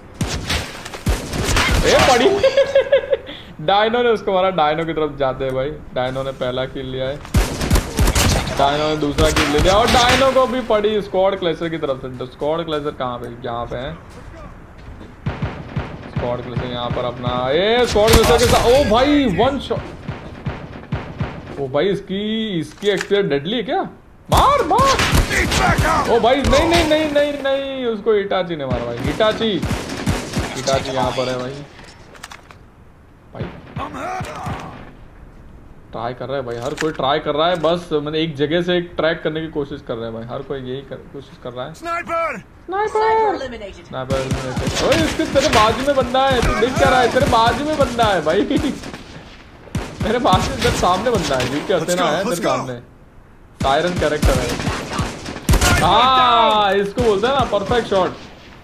A: ए पड़ी डायनो ने उसको मारा, डायनो की तरफ जाते हैं भाई। डायनो ने पहला किल लिया है, डायनो ने दूसरा किल ले लिया और डायनो को भी पड़ी स्क्वाड क्लैशर की तरफ से। स्क्वाड क्लैशर कहाँ पे? यहाँ पे है स्क्वाड क्लैशर, यहाँ पर अपना ए स्क्वाड क्लैशर के साथ। ओ भाई वन शॉट। ओ भाई इसकी एक्सपीरियंस डेडली है क्या? मार मार। ओ भाई नहीं उसको हिटाची ने मारा भाई। हिटाची यहाँ पर है भाई ट्राई कर रहा है भाई, हर कोई ट्राई कर रहा है, बस मैंने एक जगह से एक ट्रैक करने की कोशिश कर रहा है भाई, हर कोई यही कोशिश कर रहा है। स्नाइपर ओए इसके तेरे बाजू में बंदा है, तू देख क्या रहा है? तेरे बाजू में बंदा है भाई मेरे बाजू में इधर सामने बंदा है, यूके अथेना है तेरे सामने, सायरन कैरेक्टर है। हाँ इसको बोलते हैं ना परफेक्ट शॉट।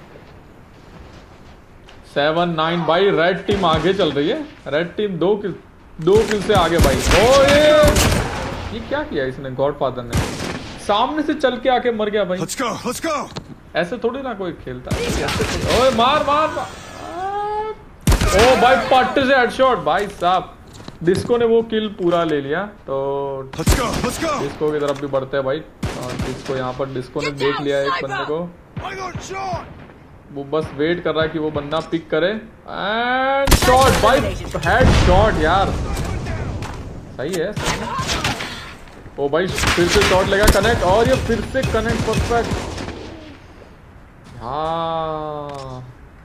A: 7-9 भाई, रेड टीम आगे चल रही है, रेड टीम दो किल से आगे भाई। ओ ये क्या किया इसने? गॉडफादर ने सामने से चल के आके मर गया भाई। Let's go. ऐसे थोड़ी ना कोई खेलता है। ओए मार मार, मार। ओ भाई पट्टे से हेडशॉट भाई साहब। डिस्को ने वो किल पूरा ले लिया, तो डिस्को की तरफ भी बढ़ते हैं भाई। और डिस्को यहाँ पर डिस्को ने देख लिया एक बंदे को, वो बस वेट कर रहा है कि वो बंदा पिक करे एंड शॉट भाई, हेड शॉट यार, सही है। ओ भाई फिर से शॉट लगा कनेक्ट, और ये फिर से कनेक्ट परफेक्ट। हाँ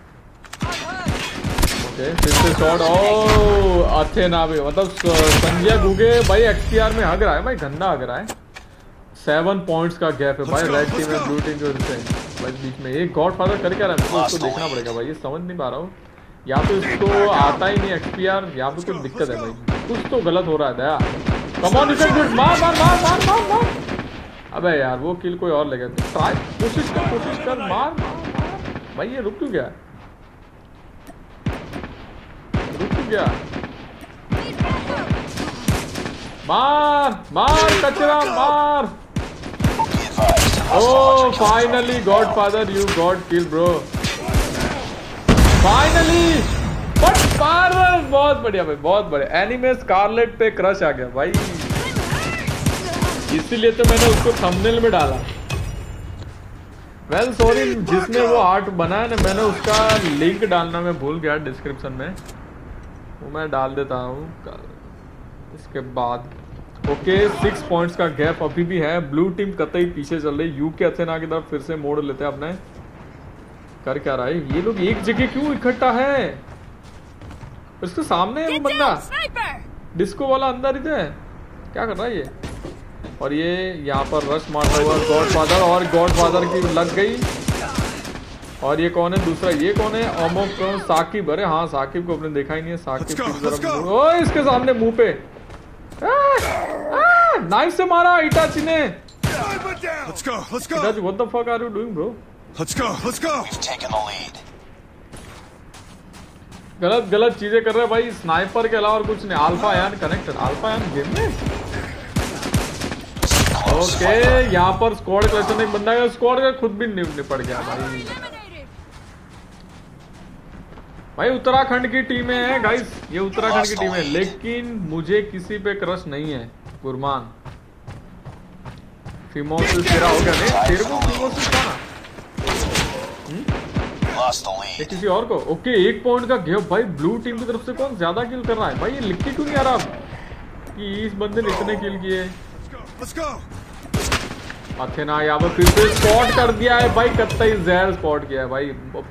A: ओके फिर से शॉट। ओ अथेना भी, मतलब संजय गुगे भाई XPR में हग रहा है भाई, गंदा हग रहा है। 7 पॉइंट्स का गैप है भाई रेड टीम में ब्लू टीम के वजह से भाई बीच में। एक गॉडफादर कर क्या रहा है मुझे उसको देखना पड़ेगा भाई, ये समझ नहीं पा रहा हूँ। या तो इसको आता ही नहीं XPR, या फिर कुछ दिक्कत है भाई, कुछ तो गलत हो रहा है दया। कम ऑन इसे गुड, मार मार मार मार मार मार। अबे यार वो किल कोई और लेगा, ट्राई कोशिश कर मार भाई। ये रुक क्यों गया? मार मार कचरा मार। Oh, finally, Godfather, you got killed, bro. Finally, but Marvel, बहुत बढ़िया भाई, बहुत बढ़िया। एनिमे स्कारलेट पे क्रश आ गया भाई, इसीलिए तो मैंने उसको थंबनेल में डाला। वेल सॉरी, जिसने वो आर्ट बनाया ना, मैंने उसका लिंक डालना मैं भूल गया डिस्क्रिप्शन में, वो मैं डाल देता हूँ इसके बाद। ओके 6 पॉइंट्स का गैप अभी भी है, ब्लू टीम कतई पीछे चल रही। यूके अथेना की तरफ फिर से मोड़ लेते हैं अपने। कर क्या रहा है ये लोग, एक जगह क्यों इकट्ठा है? इसके सामने है वो बंदा डिस्को वाला, अंदर इधर है, क्या कर रहा है ये? और ये यहाँ पर रश मारता हुआ गॉडफादर, और गॉडफादर की लग गई। और ये कौन है दूसरा? ये कौन है? अमोक साकिब। अरे हाँ साकिब को अपने देखा ही नहीं है। साकिब की तरफ ओए इसके सामने मुंह पे नाइफ से मारा इटाची ने। Itachi what the fuck are you doing bro? गलत गलत चीजें कर रहे हैं भाई। स्नाइपर के अलावा और कुछ नहीं। अल्फा यान कनेक्टेड, अल्फा यान गेम में। ओके यहाँ पर स्क्वाड क्लचर एक बंदा है, स्क्वाड का खुद भी निपट गया भाई। भाई उत्तराखंड की टीमें हैं गाइस, ये उत्तराखंड की टीम है, लेकिन मुझे किसी पे क्रश नहीं है। गुरमान फिमोसिस तेरा हो गया? नहीं तेरे को फिमोसिस था ना, ये किसी और को। ओके 1 पॉइंट का गैप भाई। ब्लू टीम की तरफ से कौन ज्यादा किल कर रहा है भाई? ये लिख के क्यों नहीं आ रहा कि इस बंदे ने इतने किल किए? अथेना यहाँ पर फिर से स्पॉट कर दिया है भाई, कत्तई जहर स्पॉट किया है भाई।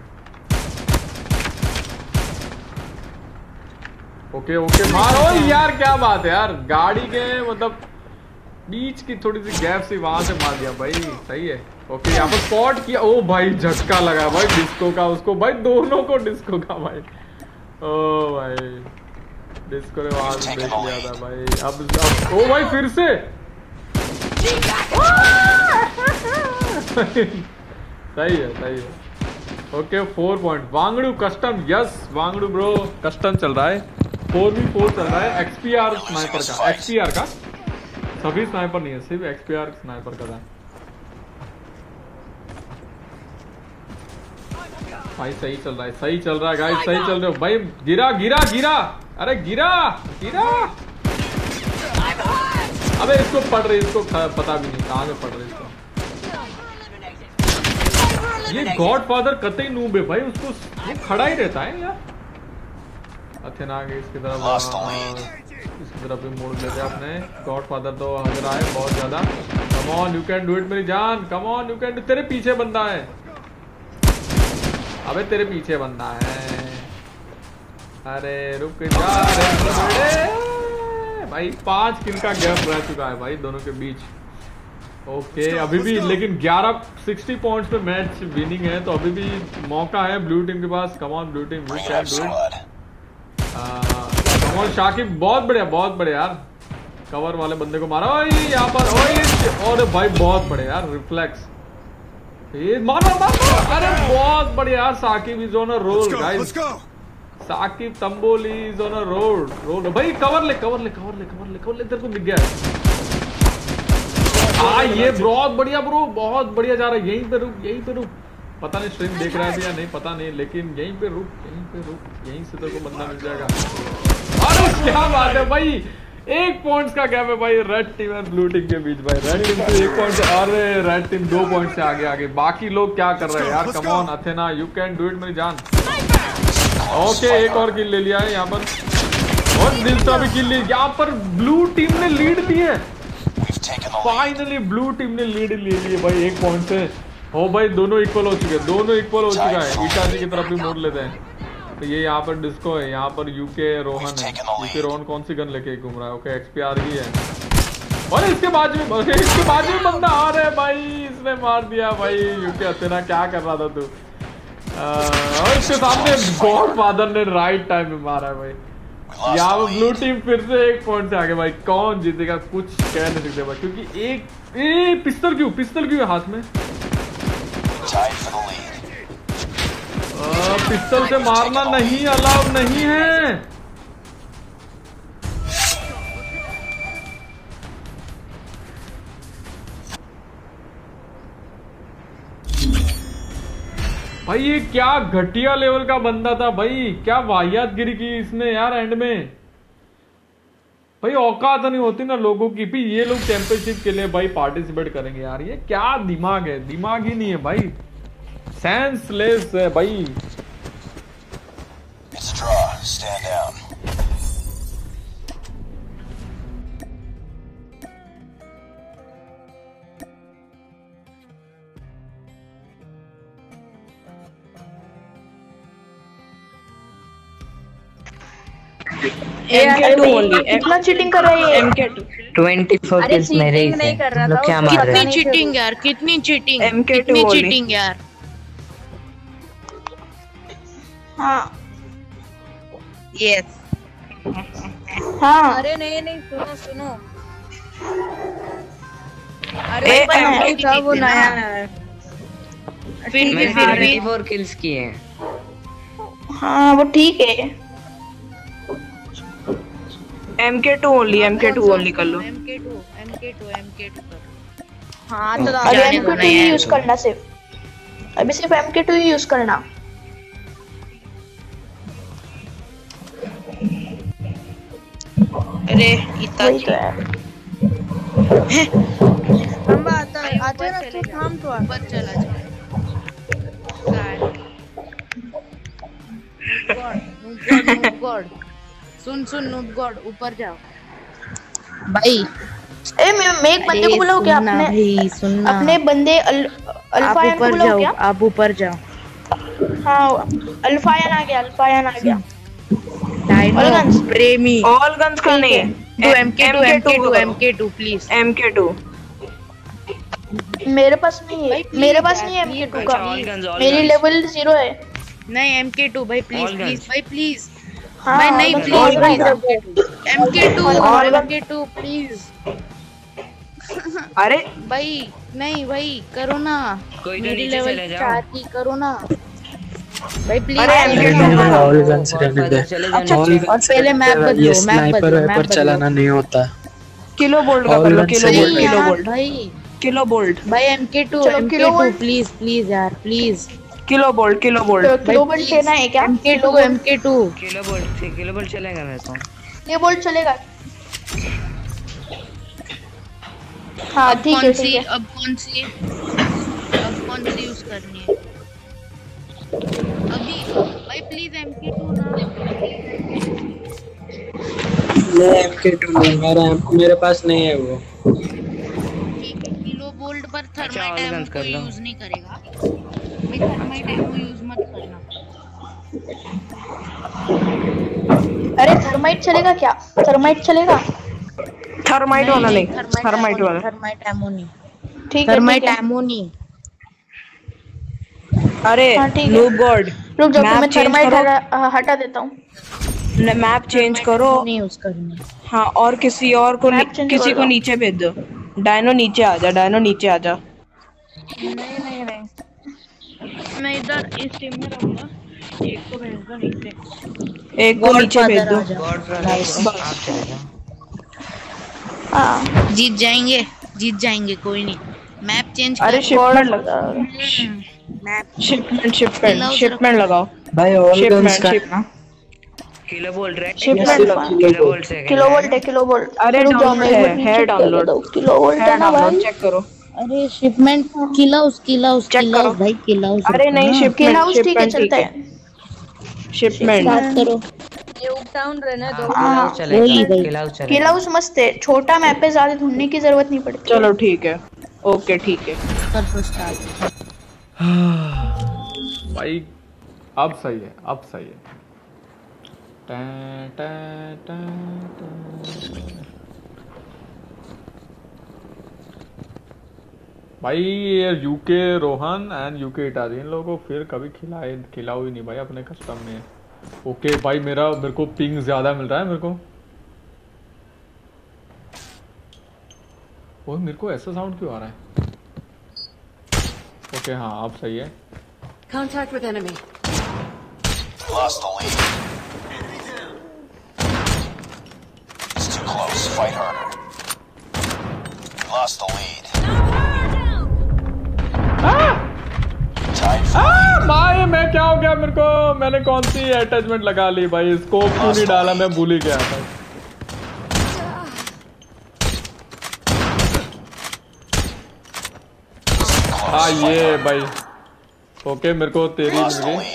A: ओके ओके मारो यार, क्या बात है यार। गाड़ी के मतलब बीच की थोड़ी सी गैप से वहां से मार दिया भाई, सही है। ओके यहाँ पर स्पॉट किया। ओ भाई झटका लगा भाई डिस्को का उसको भाई, दोनों को डिस्को का भाई। ओ भाई डिस्को ने वहां से देख लिया था भाई। अब ओ भाई फिर से सही है सही है। Okay 4 point. Wangdu custom, yes Wangdu bro custom चल रहा है। 4v4 चल रहा है। एक्सपीआर स्नाइपर का, एक्सपीआर का, सभी स्नाइपर नहीं है, सिर्फ एक्सपीआर स्नाइपर का था भाई। सही चल रहा है, सही चल रहा है गाइस, सही चल रहे हो भाई। गिरा गिरा गिरा, अरे गिरा गिरा। अबे इसको पढ़ रही, इसको पता भी नहीं कहाँ से पढ़ रही इसको। ये गॉडफादर कतई नूब है भाई, उसको वो खड़ा ही रहता है यार। अथेना के इसकी तरफ भी मोड़ लेते हैं अपने। गॉडफादर तो हग रहा है बहुत ज्यादा। Come on you can do it मेरी जान, come on you can do. तेरे पीछे बंदा है, अबे तेरे पीछे बंदा है। अरे रुक जा रे भाई। 5 किल का गैप रह चुका है भाई दोनों के बीच। ओके अभी भी लेकिन 60 पॉइंट्स पे मैच विनिंग है, तो अभी भी मौका है ब्लू टीम के पास। Come on blue team, you can do it. Come on Shakib, बहुत बढ़िया बहुत बढ़िया यार। कवर वाले बंदे को मारा यहाँ पर। और भाई बहुत बढ़िया यार रिफ्लेक्स, मारो मारो। अरे बहुत बढ़िया यार। Sakib is on a roll guys, Sakib Tamboli is on a roll भाई। कवर ले कवर ले कवर ले कवर ले कवर ले, तेरे को दिख गया। ये बहुत बढ़िया ब्रो, बहुत बढ़िया जा रहा है। यहीं पे रुक, यहीं पे रुक। पता नहीं स्ट्रीम देख रहा है या नहीं पता नहीं, लेकिन यहीं पे रुक, यहीं पे रुक, यहीं से तेरे को बंदा मिल जाएगा। अरे क्या बात है भाई, 1 पॉइंट का गैप है भाई रेड टीम और ब्लू टीम के बीच भाई। रेड टीम से 1 पॉइंट, अरे रेड टीम 2 पॉइंट से आगे आगे। बाकी लोग क्या कर रहे हैं यार? Come on Athena you can do it मेरी जान। ओके एक और किल ले लिया है यहाँ पर, और दिलसा भी किल ली। यहाँ पर ब्लू टीम ने लीड दी है, फाइनली ब्लू टीम ने लीड ले ली है भाई 1 पॉइंट से। हो भाई दोनों इक्वल हो चुके हैं, दोनों इक्वल हो चुका है। ईटाजी की तरफ भी मोड़ लेते हैं। तो ये यहाँ पर डिस्को है, यहाँ पर यूके रोहन है। यूके रोहन कौन सी गन लेके घूम रहा है? ओके एक्सपीआर ही है। और इसके बाद में बंदा आ रहा है भाई, इसने मार दिया भाई। यूके अथेना क्या कर रहा था तू? और इसके सामने गॉडफादर ने राइट टाइम में मारा है भाई। यहाँ पर ब्लू टीम फिर से 1 पॉइंट से आगे भाई। कौन जीतेगा कुछ कह नहीं सकते भाई, क्योंकि एक पिस्तल क्यों है हाथ में? पिस्तल से मारना नहीं अलाउ नहीं है। भाई ये क्या घटिया लेवल का बंदा था भाई, क्या वाहियातगिरी की इसने यार एंड में भाई। औकात नहीं होती ना लोगों की भी, ये लोग चैंपियनशिप के लिए भाई पार्टिसिपेट करेंगे यार। ये क्या दिमाग है? दिमाग ही नहीं है भाई, सेंसलेस है भाई।
H: Stand down.
D: कितना चीटिंग कर रहा है ये? MK2
C: 24 किल्स मेरे ही
I: नहीं कर रहा था।
C: क्या मार रहे हैं?
K: कितनी चीटिंग यार, कितनी चीटिंग,
D: MK2
K: कितनी चीटिंग यार।
D: हाँ
K: यस
D: हाँ।
I: अरे नहीं सुनो सुनो,
K: अरे
I: MK2 था वो नया है।
C: मैंने 24 किल्स किए हैं।
D: हाँ वो ठीक है।
G: MK2 ओनली कर लो।
K: MK2 करो।
I: हाँ तो
D: अरे MK2 ही यूज करना सिर्फ, अभी सिर्फ MK2 ही यूज करना।
K: अरे इतना
D: वही तो है।
I: हम आते ना तो थाम तो
K: ऊपर चला जाए। नूब गॉड सुन नूब गॉड ऊपर जाओ भाई।
D: मैं एक बंदे को बुलाऊं क्या? अपने
K: भाई सुनना,
D: अपने बंदे अल्फायन को बुलाऊं क्या?
K: आप ऊपर जाओ।
D: हाँ अल्फायन आ गया।
K: डायनो प्रेमी
G: ऑल गन्स का नहीं,
K: MK2 प्लीज।
G: MK2
D: मेरे पास नहीं है MK2 का, मेरी लेवल 0 है।
K: नहीं MK2 भाई प्लीज भाई प्लीज
D: हाँ,
K: भाई नहीं प्लीज MK2 प्लीज।
G: अरे
K: भाई नहीं भाई करो ना, मेरी लेवल 4 की करो ना भाई प्लीज।
L: ऑल गन्स रहने दे।
K: और पहले मैप बदलो,
L: ये स्नाइपर वाइपर चलाना नहीं होता।
G: किलो बोल्ट का कर लो, किलो बोल्ट
K: भाई MK2 प्लीज यार प्लीज।
G: किलो बोल्ट
D: लेना है क्या?
K: MK2
C: किलो बोल्ट चलेगा मेरे को।
D: ये बोल्ट चलेगा। हाँ ठीक है।
K: अब कौन सी यूज करनी है अभी भाई प्लीज MK2 ना।
L: MK2 मेरे पास नहीं है वो।
K: ठीक है किलो बोल्ट पर थर्माइट एमो को यूज नहीं करेगा भाई, थर्माइट एमो यूज मत करना।
D: अरे थर्माइट चलेगा क्या?
G: थर्माइट वाला नहीं,
K: थर्माइट एमो नहीं।
D: ठीक है
K: थर्माइट एमो नहीं।
G: अरे नूब गॉड
D: रुक जाओ, मैं थर्माइट हटा देता हूँ।
G: मैप चेंज करो।
K: नहीं यूज करनी।
G: हाँ और किसी को नीचे भेज दो। डायनो नीचे आ जा।
K: नहीं मैं इधर इस टीम में रहूंगा। एक को भेज दो नीचे,
G: एक को नीचे भेज दो।
K: जीत जाएंगे कोई नहीं। मैप चेंज कर।
G: अरे शिपमेंट लगाओ
L: भाई। ऑल गन्स का ना
C: किलो बोल्ट है।
D: Kilo bolt.
G: अरे है डाउनलोड
D: किलो बोल्ट है ना भाई,
G: चेक करो।
K: अरे शिपमेंट किल हाउस भाई किल हाउस।
G: अरे नहीं
D: किल हाउस ठीक है चलता है।
G: शिपमेंट
K: बात करो।
I: ये उपटाउन रहने दो।
D: किल हाउस मस्त है, छोटा मैप है, ज्यादा ढूंढने की जरूरत नहीं पड़ती।
G: चलो ठीक है, ओके ठीक है।
K: कर स्टार्ट
A: भाई अब सही है। भाई UK Rohan and UK Italy, इन लोगों को फिर कभी खिलाओ ही नहीं भाई अपने कस्टम में। ओके भाई मेरे को पिंग ज्यादा मिल रहा है मेरे को। ओह मेरे को ऐसा साउंड क्यों आ रहा है? ओके हाँ अब सही है।
M: Contact with enemy.
H: Lost the lead. It's too close. Fight harder. Lost the lead.
A: भाई मैं क्या हो गया मेरे को? मैंने कौन सी अटैचमेंट लगा ली भाई? स्कोप क्यों नहीं डाला? मैं भूल ही गया भाई। हाँ ये भाई ओके मेरे को तेरी मिल गई।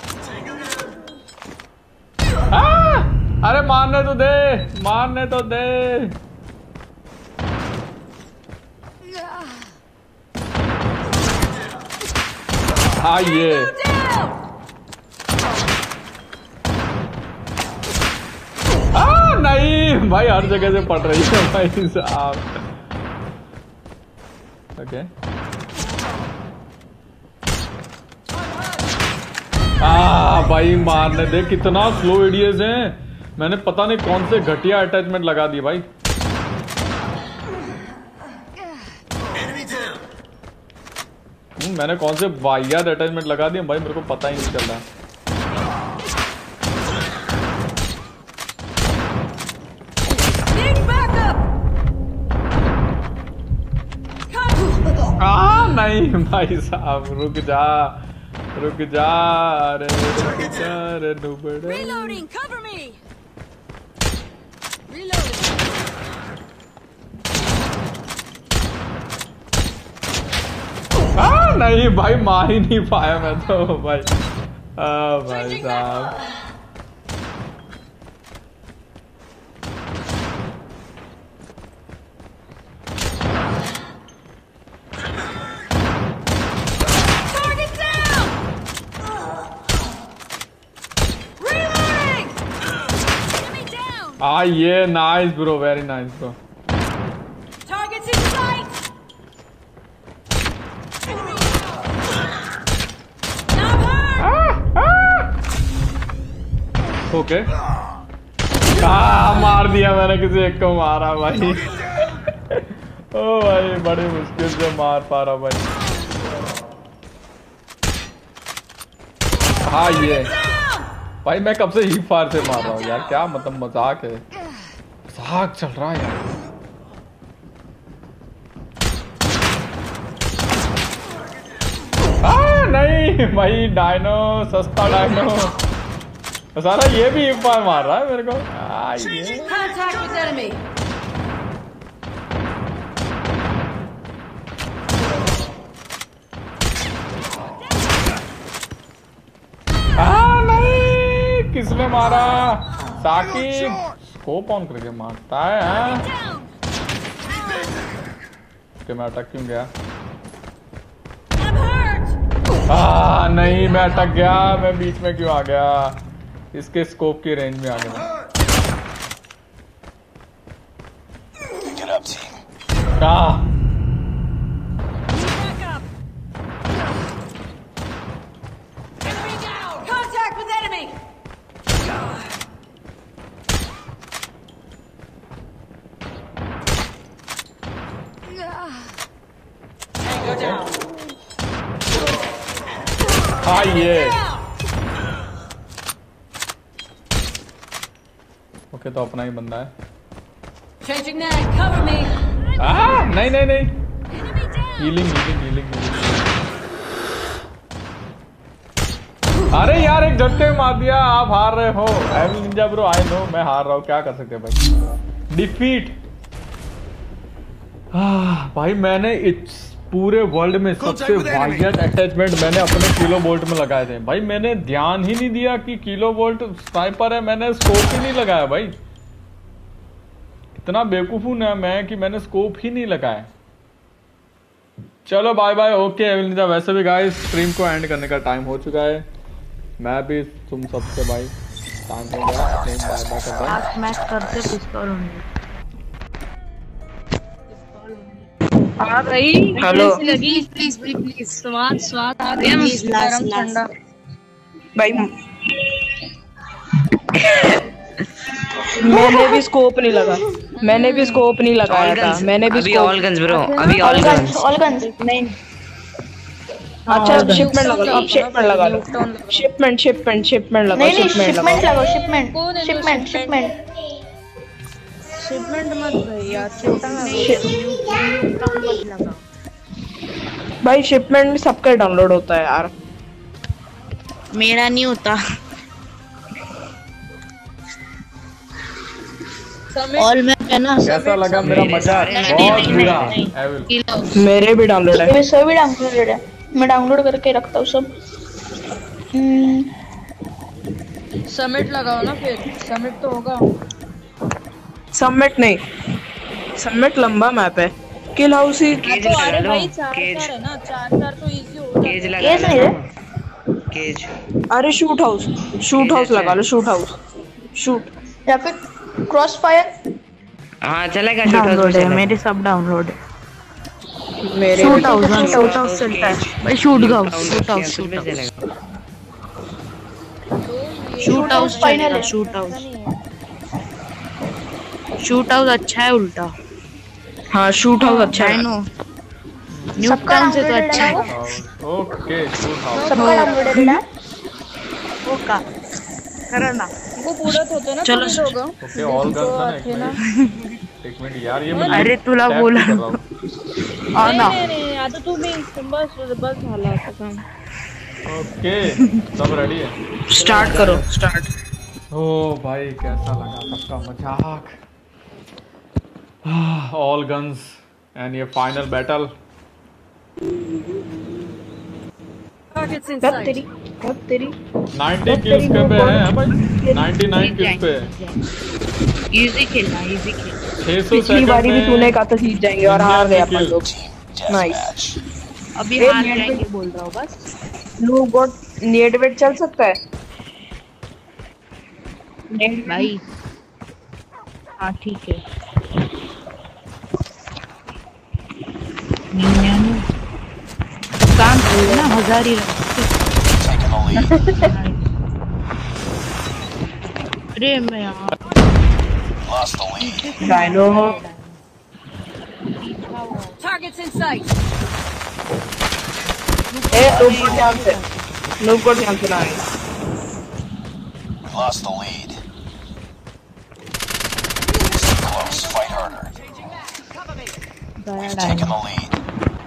A: अरे मारने तो दे। हाँ ये नहीं भाई हर जगह से पड़ रही है भाई साहब। ओके भाई मारने दे। कितना स्लो एडीएस हैं। मैंने पता नहीं कौन से घटिया अटैचमेंट लगा दी भाई। मैंने कौन से वाहियात अटैचमेंट लगा दिए भाई, मेरे को पता ही नहीं चल रहा। नहीं भाई साहब रुक जा अरे रुक जा रे नुबड़े।
M: Reloading, cover me. Reloading.
A: नहीं भाई मार ही नहीं पाया मैं तो भाई। भाई साहब ये nice bro, very nice bro.
M: Targets in sight.
A: Okay मार दिया मैंने, किसी एक को मारा भाई। ओ भाई बड़ी मुश्किल से मार पा रहा भाई। हाँ ये भाई मैं कब से ही फार से मार रहा हूँ यार, क्या मतलब मजाक है, मजाक चल रहा है यार। नहीं भाई डायनो, सस्ता डायनो सारा, ये भी एक बार मार रहा है मेरे को। ये
M: Contact with enemy.
A: नहीं किसने मारा? साकिब स्कोप ऑन करके मारता है। मैं अटक क्यों गया? नहीं मैं अटक गया, मैं बीच में क्यों आ गया? इसके स्कोप की रेंज में आ गया।
M: Contact with enemy. Tango down.
A: ये ओके तो अपना ही बंदा है।
M: Changing mag, cover me.
A: नहीं हीलिंग। अरे यार एक झटके मार दिया, आप हार रहे हो। Evil ninja bro I know मैं हार रहा हूँ, क्या कर सकते भाई। डिफीट भाई मैंने इस पूरे वर्ल्ड में सबसे वाहियत अटैचमेंट मैंने अपने किलो बोल्ट में लगाए थे भाई। मैंने ध्यान ही नहीं दिया कि किलो बोल्ट स्नाइपर है, मैंने स्कोप ही नहीं लगाया भाई। इतना बेवकूफ हूं ना मैं कि मैंने स्कोप ही नहीं लगाया। चलो bye bye, okay evil ninja. वैसे भी गाइस स्ट्रीम को एंड करने का टाइम हो चुका है, मैं भी तुम सबसे भाई टाइम हो गया,
I: मैच करते पिस्तौल होंगे।
G: आ गई
C: हेलो
K: प्लीज प्लीज प्लीज स्वाद आ गया गरम ठंडा
G: भाई। मैंने भी स्कोप नहीं लगाया था। मैंने भी
C: अभी ऑल गन्स ब्रो, अभी ऑल गन्स
G: नहीं। अच्छा शिपमेंट लगा लो, अब शिपमेंट लगा लो। शिपमेंट लगाओ।
D: नहीं शिपमेंट लगाओ, शिपमेंट
I: शिपमेंट मत भाई यार, छोटा मत लगा
G: भाई। शिपमेंट सबका डाउनलोड होता है यार,
K: मेरा नहीं होता। ऑल में है ना।
A: कैसा लगा मेरा मजाक? बहुत बुरा।
G: मेरे भी डाउनलोड है,
D: मेरे सभी डाउनलोड है, मैं डाउनलोड करके रखता हूँ सब।
I: समिट लगाओ ना, फिर समिट तो होगा।
G: सबमिट नहीं, सबमिट लंबा मैप है। किल हाउस ही
I: अरे भाई 4 है ना, 4 तो इजी हो
C: केज
I: जाता
C: लगा
D: है।
C: केज।
G: अरे शूट हाउस लगा लो। शूट
D: या फिर क्रॉस फायर।
C: हाँ चलेगा।
I: डाउनलोड है, मेरे सब डाउनलोड है।
G: मेरे
I: शूट हाउस चलता है भाई। शूट हाउस
C: चलेगा।
K: शूट हाउस अच्छा है उल्टा।
G: हाँ शूट हाउस अच्छा है।
K: न्यू टाउन से तो अच्छा है।
A: ओके शूट हाउस
D: सबका डाउनलोड है
K: ओका करना
I: वो पूरा होता है ना।
K: चलो
A: ओके ऑल गन्स है ना। एक मिनट यार ये मैं
K: अरे तुला बोला
I: नहीं
E: आता तुम्ही बस बस झाला आता काम.
A: ओके सब रेडी है.
G: स्टार्ट करो स्टार्ट.
A: ओ भाई कैसा लगा सबका मजाक. ऑल गन्स एंड ये final battle.
M: Targets in sight.
G: तेरी
A: 90 किल्स पे है भाई. 99 किल्स पे है.
C: इजी खेलना इजी खेल.
A: 600
G: पिछली बारी भी तूने कहा था जीत जाएंगे और हार गए अपन लोग. नाइस.
C: अभी हार जाएंगे बोल रहा हूँ बस.
G: नो गॉड नेट वेट चल सकता है
C: भाई. हाँ ठीक है. काम करो ना 1000 ही. अरे मैं यार
G: Dino.
M: Targets in sight.
G: Noob को ध्यान से लाए.
H: Lost the lead. Stay close. Fight harder. We've taken the lead.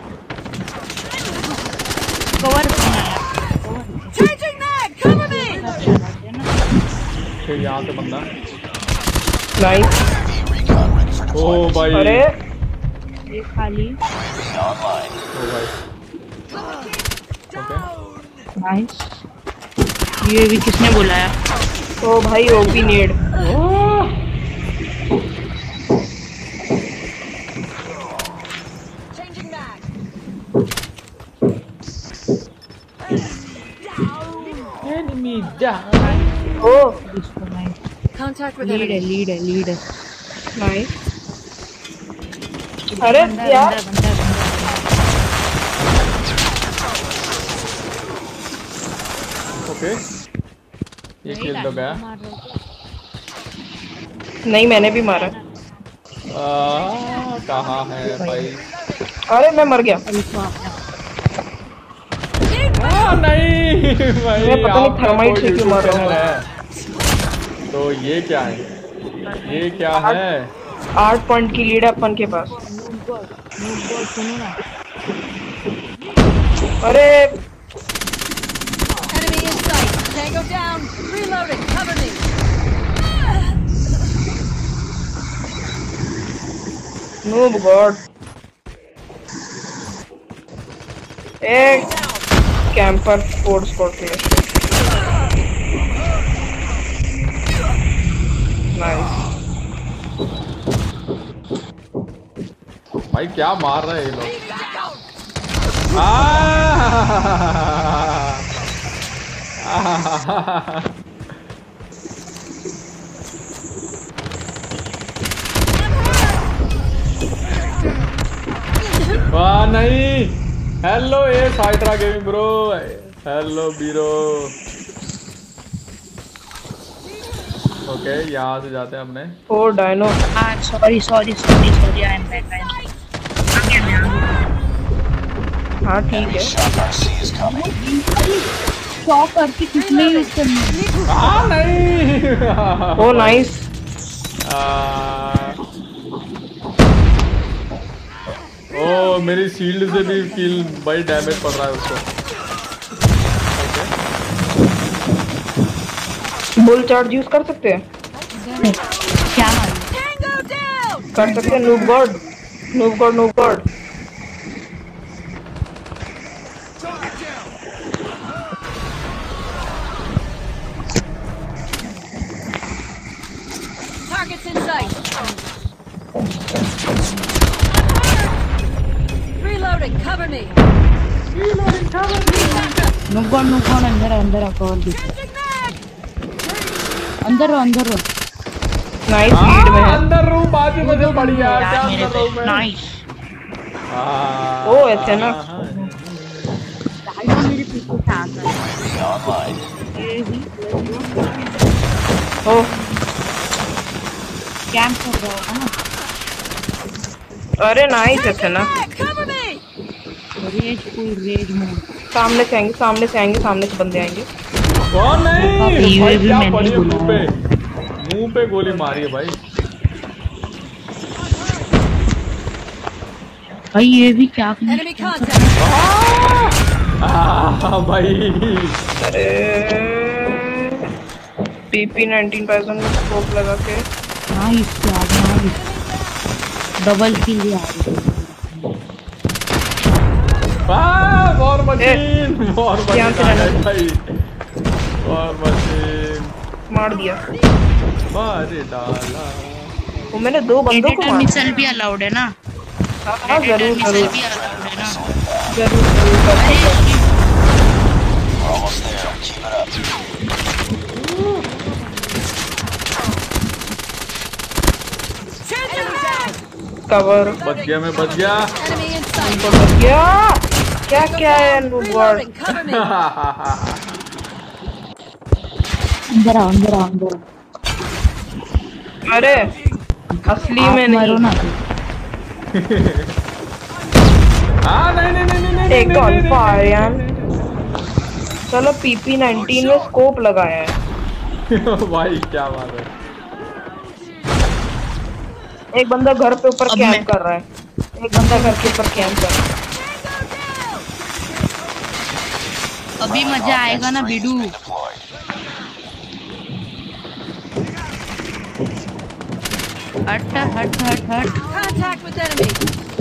C: Cover.
M: Changing mag. Cover me.
A: फिर यहाँ से बंदा.
G: नाइस.
A: ओ भाई.
G: अरे
C: ये खाली.
A: ओ भाई. ओके.
C: नाइस. ये भी किसने बुलाया?
G: ओ भाई OP need.
M: Changing mag.
A: Enemy down.
G: ओ
M: Contact with
C: लीड है
M: enemy.
C: लीड है.
G: नाइस. अरे यार
A: ओके. ये किल तो गया.
G: नहीं मैंने भी मारा.
A: कहाँ है भाई.
G: अरे मैं मर गया.
A: नहीं भाई.
G: मैं पता नहीं थर्माइट से क्यों मर रहा हूँ.
A: तो ये क्या है. ये क्या है.
G: 8 पॉइंट की लीड है अपन के पास. अरे
M: Enemy in sight. Tango down. Reloading. Cover me.
G: Noob god. एक कैंपर फोर्स करते हैं. नाइस.
A: भाई क्या मार रहे हैं ये लोग. वाह नहीं. हेलो ये साइट्रा gaming bro. Hello bro. Okay यहाँ से जाते हैं हमने.
G: ओ Dino.
C: Sorry I am back.
G: हाँ ठीक है.
C: शॉक करके कितने यूज करना.
A: नहीं.
G: ओ नाइस.
A: ओ मेरी शील्ड से भी किल भाई डैमेज पड़ रहा है उसको.
G: बुल चार्ज यूज कर सकते हैं.
C: क्या
G: कर सकते हैं. Noob god.
M: Targets in sight. Reloading. Cover me.
C: नुकसान अंदर कवर दी. अंदर रहो.
G: नाइस. लीड में है.
A: अंदर रूम बाजू में से बढ़िया. क्या अंदर रूम में.
C: नाइस.
G: ओ ऐसे ना.
C: मेरे पीछे था.
G: ओ
C: कैंप कर रहा होगा ना.
G: अरे नाइस है ना.
C: रेज में
G: सामने से बंदे आएंगे.
A: कौन नहीं भाई. क्या पड़ी है मुंह पे गोली मारी है भाई.
K: भाई ये भी क्या
M: Enemy contact.
A: भाई
G: अरे PP19 में स्कोप लगा के
K: नाइस यार नाइस डबल किल यार
A: वॉर मशीन
G: ध्यान से रहना।
A: भाई वॉर मशीन
G: मार दिया।
A: मारे डाला।
G: वो मैंने 2 बंदों को मारा।
K: मिसाइल भी अलाउड है ना?
G: हाँ जरूर
K: मिसाइल
G: जरूर
K: भी अलाउड है ना?
G: जरूर
H: We're almost there. Keep it up.
G: Cover
A: बच गया मैं बच गया।
M: Enemy in sight.
G: बच गया। क्या क्या है noob god.
M: Reloading. Cover me.
K: अंदर आओ अंदर आओ अंदर आओ।
G: अरे असली में
K: मारो
G: नहीं।
K: ना
A: नहीं
G: एक तो अल्फा आर्यन। चलो PP19 में स्कोप लगाया है।
A: भाई क्या बात है।
G: एक बंदा घर पे ऊपर कैंप कर रहा है। एक बंदा घर के ऊपर कैंप कर रहा है।
K: अभी मजा आएगा ना बिडू। हट हट हट हट।
M: Contact with enemy.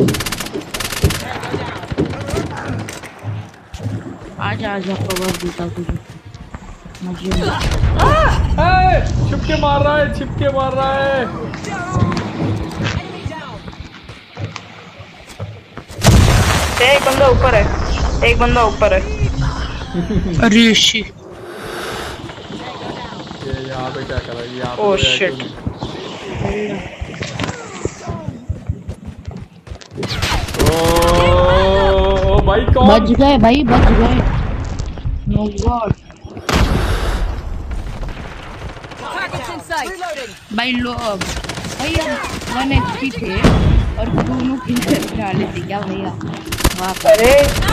K: आजा आजा कवर देता तुझे मजे में।
A: छिपके मार रहा है छिपके मार रहा है।
G: एक बंदा ऊपर है। एक बंदा ऊपर है।
K: अरे शी
A: ये यहाँ पे क्या कर रहा है यहाँ पे?
G: Oh shit.
A: ओ भाई कौन?
K: बच गए भाई बच गए। No god
M: Targets in sight. Reloading.
K: भाई लो भाई 1 HP थे और दोनों किल डाले थे क्या भैया? वाह
G: अरे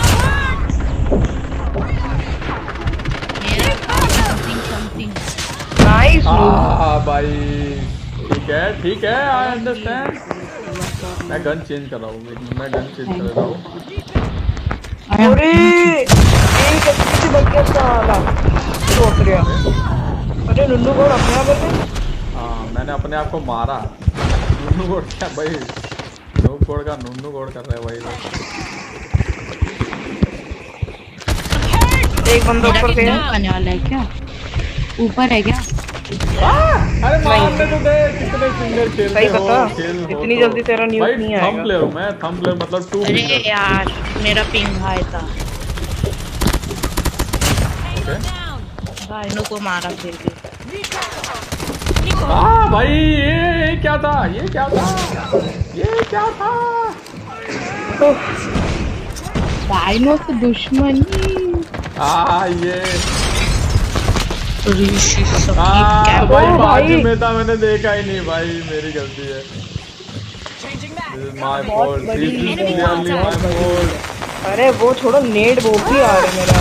K: समथिंग
G: नाइस
A: भाई ठीक है आई अंडरस्टैंड। मैं गन चेंज कर रहा हूँ मैं गन चेंज कर रहा हूँ।
G: अरे एक अच्छी बच गया साला। छोड़ दिया। अरे नुन्नू को अपने आप करके।
A: हाँ मैंने अपने आप को मारा। नुन्नू गोड़ क्या भाई? नूब गोड़ का नुन्नू गोड़ कर रहे हैं भाई लोग।
G: एक बंदा ऊपर गया।
K: आने वाला है क्या? ऊपर है क्या?
A: अरे मारने तो दे कितने सिंगल खेल
G: सही बता इतनी जल्दी तेरा न्यूज़ नहीं आएगा।
A: थंब प्लेयर हूँ मैं थंब प्लेयर मतलब 2
K: अरे यार मेरा पिंग हाई था। भाई को मारा फिर भी।
A: भाई ये क्या था ये क्या था ये क्या था?
K: डायनो से दुश्मनी।
A: ये
K: भाई
A: बाजू में था मैंने देखा ही नहीं भाई मेरी गलती है। My fault. This is clearly my fault.
G: अरे वो छोड़ो नेट वो भी आ रहा है मेरा।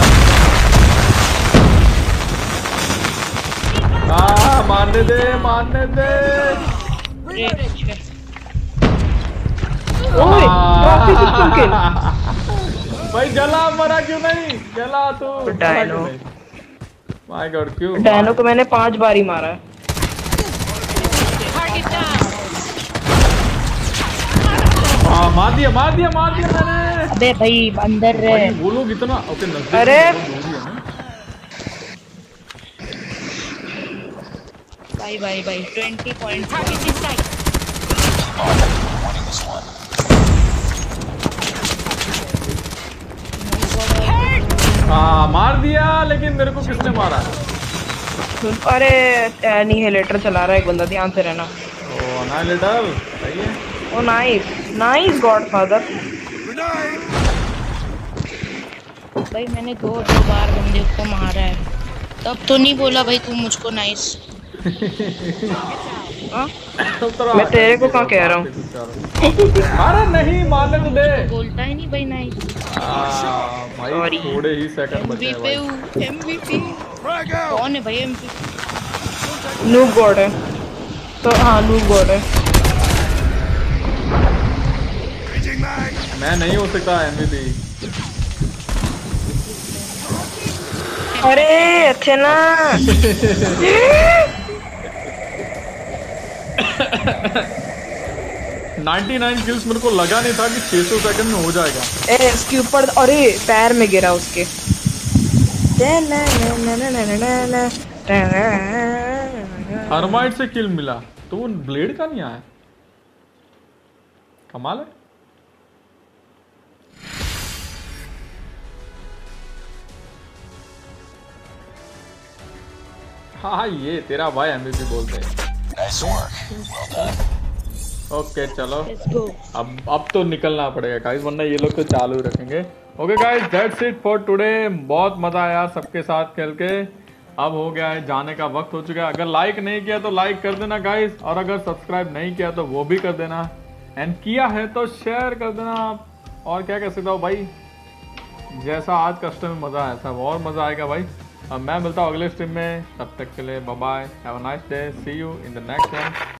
A: मारने दे
G: ओए
A: भाई जला मरा क्यों नहीं? जला तू
G: डायनो।
A: माय गॉड क्यों?
G: डायनो को मैंने 5 बार ही मारा है।
A: मार दिया मैंने।
K: अबे भाई अंदर रहे।
A: वो लोग इतना ओके नजदीक।
G: अरे
K: भाई 20 पॉइंट
A: मार दिया लेकिन मेरे को किसने मारा?
G: अरे एनिहिलेटर चला रहा है एक बंदा। ध्यान से रहना।
A: एनिहिलेटर सही है।
G: ओ नाइस गॉडफादर।
K: भाई मैंने 2 बार बंदे को मारा है तब तो नहीं बोला भाई तू मुझको नाइस।
G: मैं तेरे को कहाँ कह रहा हूँ?
A: अरे नहीं मारने तो दे।
K: बोलता ही नहीं भाई नाइस।
A: भाई थोड़े ही सेकंड बचे हैं भाई।
K: MVP कौन है भाई? MVP
G: नूब गॉड है तो हाँ नूब गॉड है।
A: मैं नहीं हो सकता MVP।
G: अरे अच्छे ना
A: 99 किल्स मेरे को लगा नहीं था कि 600 सेकंड में हो जाएगा।
G: ए इसके ऊपर, अरे पैर में गिरा उसके।
A: थर्माइट से किल मिला तो वो ब्लेड का नहीं आया। कमाल है। हाँ ये तेरा भाई MVP बोलते हैं। ओके चलो अब तो निकलना पड़ेगा गाइस, वरना ये लोग तो चालू रखेंगे। Okay guys that's it for today. बहुत मजा आया सबके साथ खेल के। अब हो गया है जाने का वक्त हो चुका है। अगर लाइक नहीं किया तो लाइक कर देना गाइस, और अगर सब्सक्राइब नहीं किया तो वो भी कर देना, एंड किया है तो शेयर कर देना। और क्या कह सकता हूँ भाई, जैसा आज कस्टम में मजा आया था और मजा आएगा भाई। अब मैं मिलता हूँ अगले स्ट्रीम में, तब तक के लिए bye bye, have a nice day, see you in the next one.